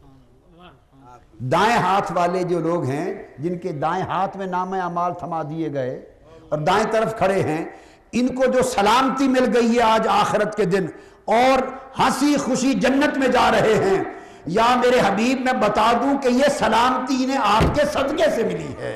Speaker 1: دائیں ہاتھ والے جو لوگ ہیں جن کے دائیں ہاتھ میں نام اعمال تھما دیے گئے اور دائیں طرف کھڑے ہیں، ان کو جو سلامتی مل گئی ہے آج آخرت کے دن اور ہنسی خوشی جنت میں جا رہے ہیں، یا میرے حبیب میں بتا دوں کہ یہ سلامتی انہیں آپ کے صدقے سے ملی ہے،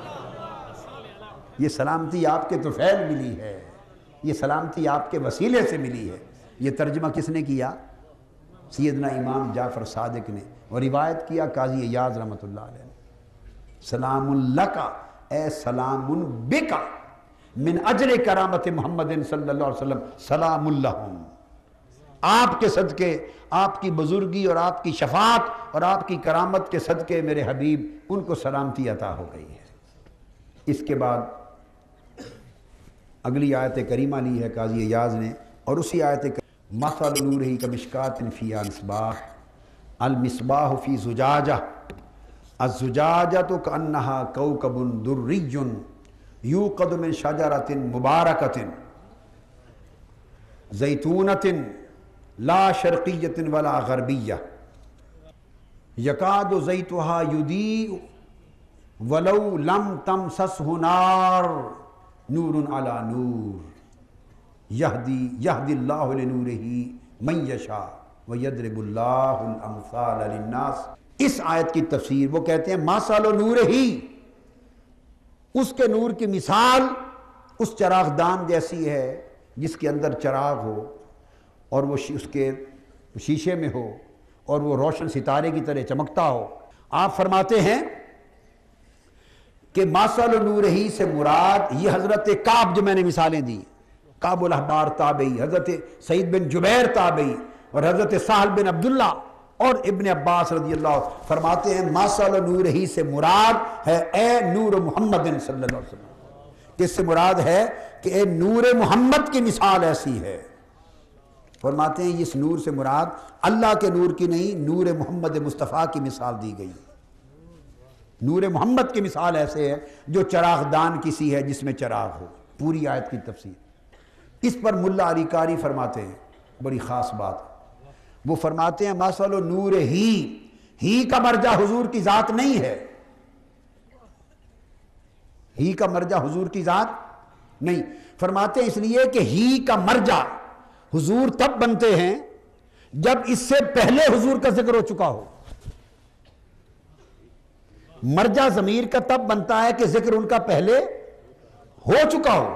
Speaker 1: یہ سلامتی آپ کے طفیل ملی ہے، یہ سلامتی آپ کے وسیلے سے ملی ہے. یہ ترجمہ کس نے کیا؟ سیدنا امام جعفر صادق نے، اور روایت کیا قاضی ایاز رحمۃ اللہ علیہ نے. سلام لکا اے سلام بکا من اجل کرامت محمد صلی اللہ علیہ وسلم سلام اللہم. آپ کے صدقے، آپ کی بزرگی اور آپ کی شفاعت اور آپ کی کرامت کے صدقے میرے حبیب ان کو سلامتی عطا ہو گئی ہے. اس کے بعد اگلی آیت کریمہ لی ہے قاضی ایاز نے، اور اسی آیت مثل نورہ کمشکات فیہا مصباح المصباح فی زجاجہ الزجاجۃ کأنہا کوکب دری یوقد من شجرۃ مبارکۃ زیتونۃ لا شرقیۃ ولا غربیہ یکاد زیتھا یضیء ولو لم تمسسہ نار نور علی نور یہدی یہدی اللہ لنورہ من یشاء ویضرب اللہ الامثال للناس. اس آیت کی تفسیر وہ کہتے ہیں مثل نورہ، اس کے نور کی مثال اس چراغ دان جیسی ہے جس کے اندر چراغ ہو اور وہ اس کے شیشے میں ہو اور وہ روشن ستارے کی طرح چمکتا ہو. آپ فرماتے ہیں کہ مثل نورہ سے مراد یہ حضرت کعب جو میں نے مثالیں دی، کعب الاحبار تابعی، حضرت سعید بن جبیر تابعی اور حضرت سہل بن عبداللہ اور ابن عباس رضی اللہ عنہ فرماتے ہیں مثل نورہ سے مراد ہے اے نور محمد صلی اللہ علیہ وسلم. اس سے مراد ہے کہ اے نور محمد کی مثال ایسی ہے. فرماتے ہیں اس نور سے مراد اللہ کے نور کی نہیں، نور محمد مصطفیٰ کی مثال دی گئی. نور محمد کی مثال ایسے ہے جو چراغ دان کسی ہے جس میں چراغ ہو. پوری آیت کی تفسیر. اس پر ملا علی قاری فرماتے ہیں بڑی خاص بات، وہ فرماتے ہیں مثل نور ہی، ہی کا مرجع حضور کی ذات نہیں ہے، ہی کا مرجع حضور کی ذات نہیں. فرماتے ہیں اس لیے کہ ہی کا مرجع حضور تب بنتے ہیں جب اس سے پہلے حضور کا ذکر ہو چکا ہو. مرجع ضمیر کا تب بنتا ہے کہ ذکر ان کا پہلے ہو چکا ہو.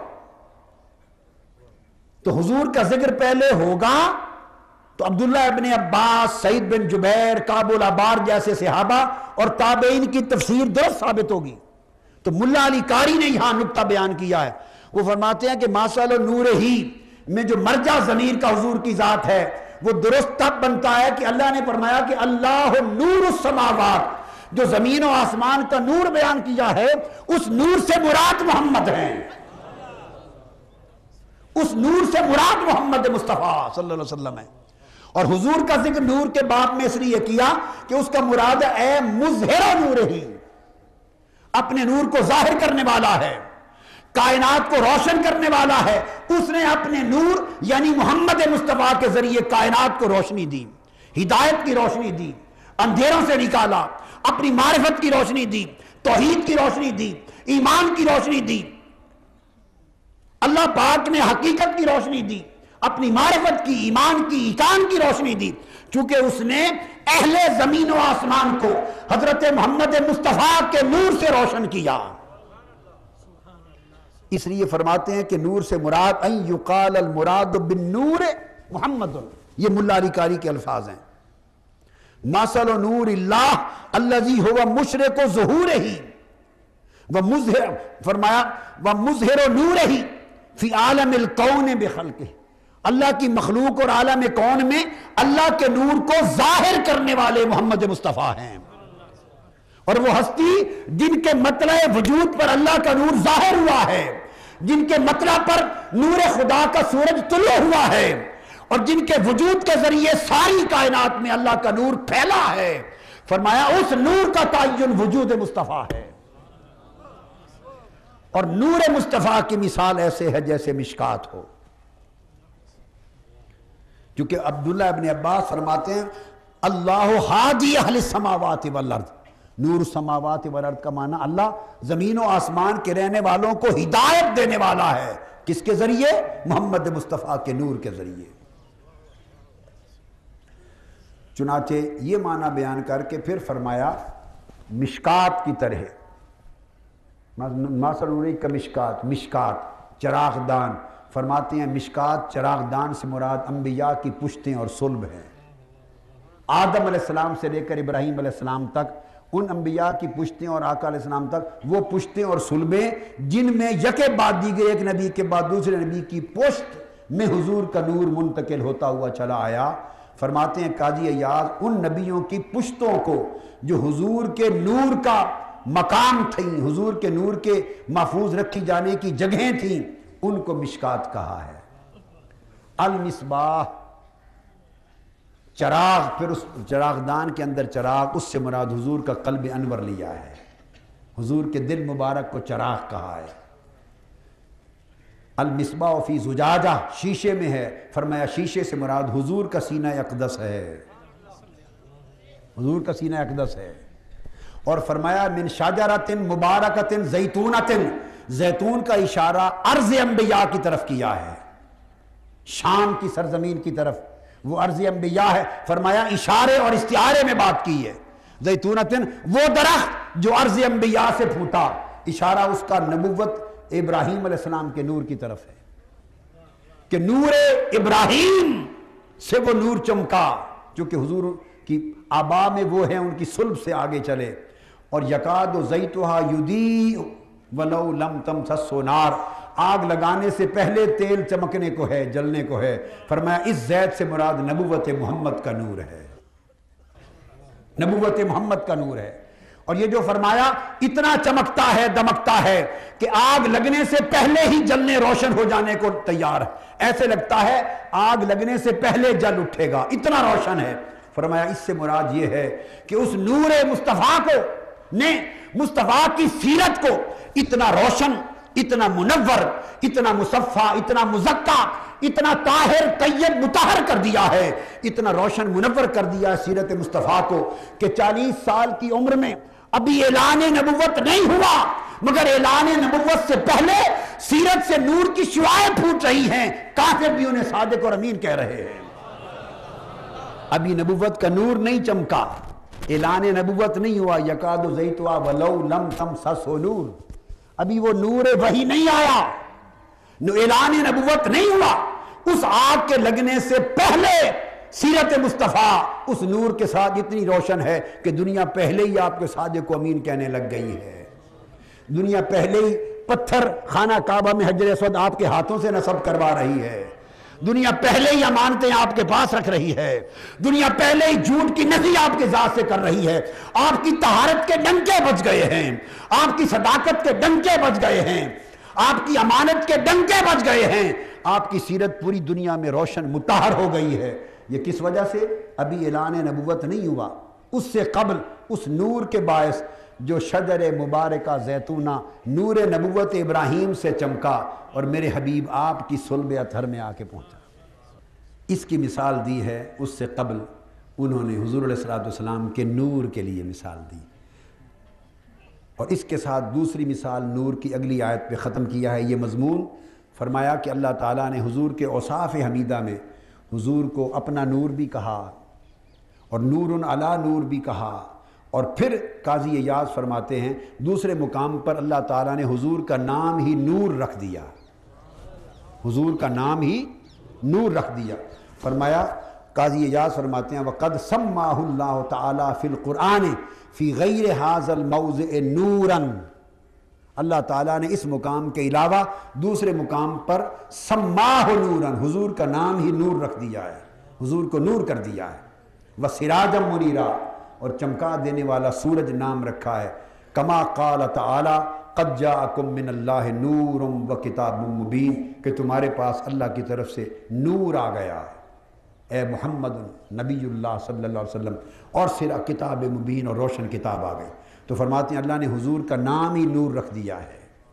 Speaker 1: تو حضور کا ذکر پہلے ہوگا تو عبداللہ ابن عباس، سعید بن جبیر، کعب الابار جیسے صحابہ اور تابعین کی تفسیر درست ثابت ہوگی. تو ملا علی قاری نے یہاں نکتہ بیان کیا ہے. وہ فرماتے ہیں کہ ماسل نور ہی میں جو مرجع ضمیر کا حضور کی ذات ہے وہ درست تب بنتا ہے کہ اللہ نے فرمایا کہ اللہ نور السماوات، جو زمین و آسمان کا نور بیان کیا ہے اس نور سے مراد محمد ہیں، اس نور سے مراد محمد مصطفیٰ صلی اللہ علیہ وسلم ہے. اور حضور کا ذکر نور کے باب میں اس لیے کیا کہ اس کا مراد اے مظہر نور ہی، اپنے نور کو ظاہر کرنے والا ہے، کائنات کو روشن کرنے والا ہے. اس نے اپنے نور یعنی محمد مصطفیٰ کے ذریعے کائنات کو روشنی دی، ہدایت کی روشنی دی، اندھیروں سے نکالا، اپنی معرفت کی روشنی دی، توحید کی روشنی دی، ایمان کی روشنی دی. اللہ پاک نے حقیقت کی روشنی دی، اپنی معرفت کی، ایمان کی، ایقان کی روشنی دی. چونکہ اس نے اہل زمین و آسمان کو حضرت محمد مصطفیٰ کے نور سے روشن کیا. اس لیے فرماتے ہیں کہ نور سے مراد ان یقال المراد بالنور محمد. یہ ملا علی قاری کے الفاظ ہیں. مثل نور اللہ الذی هو مشرق ظہورہ ومظہر، فرمایا ومظہر نورہ فی عالم الکون بخلقہ، اللہ کی مخلوق اور عالم کون میں اللہ کے نور کو ظاہر کرنے والے محمد مصطفیٰ ہیں. اور وہ ہستی جن کے مطلع وجود پر اللہ کا نور ظاہر ہوا ہے، جن کے مطلع پر نور خدا کا سورج طلوع ہوا ہے، اور جن کے وجود کے ذریعے ساری کائنات میں اللہ کا نور پھیلا ہے، فرمایا اس نور کا تعین وجود مصطفیٰ ہے. اور نور مصطفیٰ کی مثال ایسے ہے جیسے مشکات ہو. کیونکہ عبداللہ ابن عباس فرماتے ہیں اللہ ہادی اہل السماوات والارض. نور السماوات والارض کا معنی اللہ زمین و آسمان کے رہنے والوں کو ہدایت دینے والا ہے. کس کے ذریعے؟ محمد مصطفیٰ کے نور کے ذریعے. چنانچہ یہ معنی بیان کر کے پھر فرمایا مشکات کی طرح، ماسل نوری کا مشکات، مشکات چراغ دان. فرماتے ہیں مشکات چراغ دان سے مراد انبیاء کی پشتیں اور صلب ہیں. آدم علیہ السلام سے لے کر ابراہیم علیہ السلام تک ان انبیاء کی پشتیں اور آقا علیہ السلام تک وہ پشتیں اور صلبیں جن میں یکے بعد دیگرے ایک نبی کے بعد دوسرے نبی کی پشت میں حضور کا نور منتقل ہوتا ہوا چلا آیا. فرماتے ہیں قاضی ایاز ان نبیوں کی پشتوں کو جو حضور کے نور کا مقام تھیں، حضور کے نور کے محفوظ رکھی جانے کی جگہیں تھیں، ان کو مشکات کہا ہے. المصباح چراغ، پھر اس چراغ دان کے اندر چراغ، اس سے مراد حضور کا قلب انور لیا ہے، حضور کے دل مبارک کو چراغ کہا ہے. المصباح فی زجاجہ شیشے میں ہے، فرمایا شیشے سے مراد حضور کا سینہ اقدس ہے، حضور کا سینہ اقدس ہے. اور فرمایا من شجرۃ مبارکۃ زیتونۃ، زیتون کا اشارہ ارض انبیاء کی طرف کیا ہے، شام کی سرزمین کی طرف، وہ ارض انبیاء ہے. فرمایا اشارے اور استعارے میں بات کی ہے. زیتونۃ وہ درخت جو ارض انبیاء سے پھوٹا، اشارہ اس کا نبوت ابراہیم علیہ السلام کے نور کی طرف ہے کہ نور ابراہیم سے وہ نور چمکا، چونکہ حضور کی آبا میں وہ ہیں، ان کی صلب سے آگے چلے. اور یکاد زیتھا یضیء ولو لم تمسسہ نار، آگ لگانے سے پہلے تیل چمکنے کو ہے، جلنے کو ہے. فرمایا اس زید سے مراد نبوت محمد کا نور ہے، نبوت محمد کا نور ہے. اور یہ جو فرمایا اتنا چمکتا ہے، دمکتا ہے کہ آگ لگنے سے پہلے ہی جلنے روشن ہو جانے کو تیار ہے، ایسے لگتا ہے آگ لگنے سے پہلے جل اٹھے گا، اتنا روشن ہے. فرمایا اس سے مراد یہ ہے کہ اس نور مصطفیٰ کو نے مصطفیٰ کی سیرت کو اتنا روشن، اتنا منور، اتنا مصفہ، اتنا مزکہ، اتنا طاہر طیب مطہر کر دیا ہے، اتنا روشن منور کر دیا ہے سیرت مصطفیٰ کو کہ چالیس سال کی عمر میں ابھی اعلان نبوت نہیں ہوا، مگر اعلان نبوت سے پہلے سیرت سے نور کی شعاعیں پھوٹ رہی ہیں. کافر بھی انہیں صادق اور امین کہہ رہے ہیں. ابھی نبوت کا نور نہیں چمکا، اعلان نبوت نہیں ہوا، یکاد زیتها ولو لم تمسسه نور، ابھی وہ نور وحی نہیں آیا، اعلان نبوت نہیں ہوا، اس آگ کے لگنے سے پہلے سیرت مصطفیٰ اس نور کے ساتھ اتنی روشن ہے کہ دنیا پہلے ہی آپ کے صادق و امین کہنے لگ گئی ہے، دنیا پہلے ہی پتھر خانہ کعبہ میں حجر اسود آپ کے ہاتھوں سے نصب کروا رہی ہے، دنیا پہلے ہی امانتیں آپ کے پاس رکھ رہی ہے، دنیا پہلے ہی جھوٹ کی نفی آپ کے ذات سے کر رہی ہے، آپ کی طہارت کے ڈنکے بج گئے ہیں، آپ کی صداقت کے ڈنکے بج گئے ہیں، آپ کی امانت کے ڈنکے بج گئے ہیں، آپ کی سیرت پوری دنیا میں روشن مطہر ہو گئی ہے۔ یہ کس وجہ سے؟ ابھی اعلان نبوت نہیں ہوا، اس سے قبل اس نور کے باعث جو شجر مبارکہ زیتونہ نور نبوت ابراہیم سے چمکا اور میرے حبیب آپ کی صلب اطہر میں آ کے پہنچا، اس کی مثال دی ہے۔ اس سے قبل انہوں نے حضور علیہ الصلوۃ والسلام کے نور کے لیے مثال دی، اور اس کے ساتھ دوسری مثال نور کی اگلی آیت پہ ختم کیا ہے یہ مضمون۔ فرمایا کہ اللہ تعالیٰ نے حضور کے اوصاف حمیدہ میں حضور کو اپنا نور بھی کہا اور نور علی نور بھی کہا، اور پھر قاضی ایاز فرماتے ہیں دوسرے مقام پر اللہ تعالیٰ نے حضور کا نام ہی نور رکھ دیا، حضور کا نام ہی نور رکھ دیا۔ فرمایا قاضی ایاز فرماتے ہیں وَقَدْ سَمَّاهُ اللَّهُ تَعَالَى فِي الْقُرْآنِ فِي غَيْرِ هَذَا الْمَوْضِعِ نُورًا، اللہ تعالیٰ نے اس مقام کے علاوہ دوسرے مقام پر سماہ نوراً، حضور کا نام ہی نور رکھ دیا ہے، حضور کو نور کر دیا ہے۔ وَسِرَاجًا مُنِيرًا، اور چمکا دینے والا سورج نام رکھا ہے۔ کما قال تعالی قد جاءکم من اللہ نور وکتاب مبین، کہ تمہارے پاس اللہ کی طرف سے نور آ گیا اے محمد نبی اللہ صلی اللہ علیہ وسلم، اور سرا کتاب مبین، اور روشن کتاب آ گئی۔ تو فرماتے ہیں اللہ نے حضور کا نام ہی نور رکھ دیا ہے۔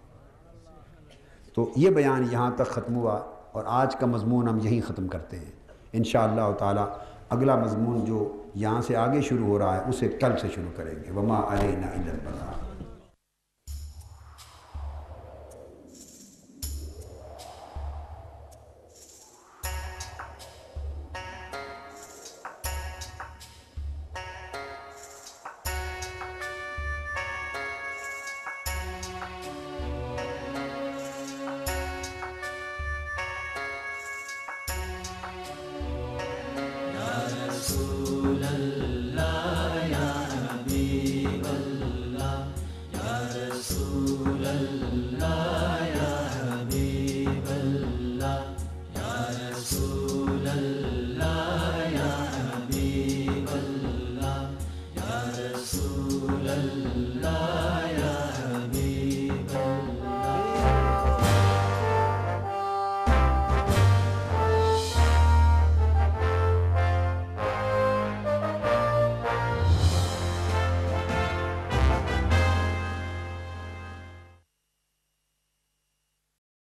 Speaker 1: تو یہ بیان یہاں تک ختم ہوا، اور آج کا مضمون ہم یہیں ختم کرتے ہیں انشاءاللہ تعالی۔ اگلا مضمون جو یہاں سے آگے شروع ہو رہا ہے اسے کل سے شروع کریں گے۔ وما علینا الا البلاغ۔
Speaker 2: رسول اللہ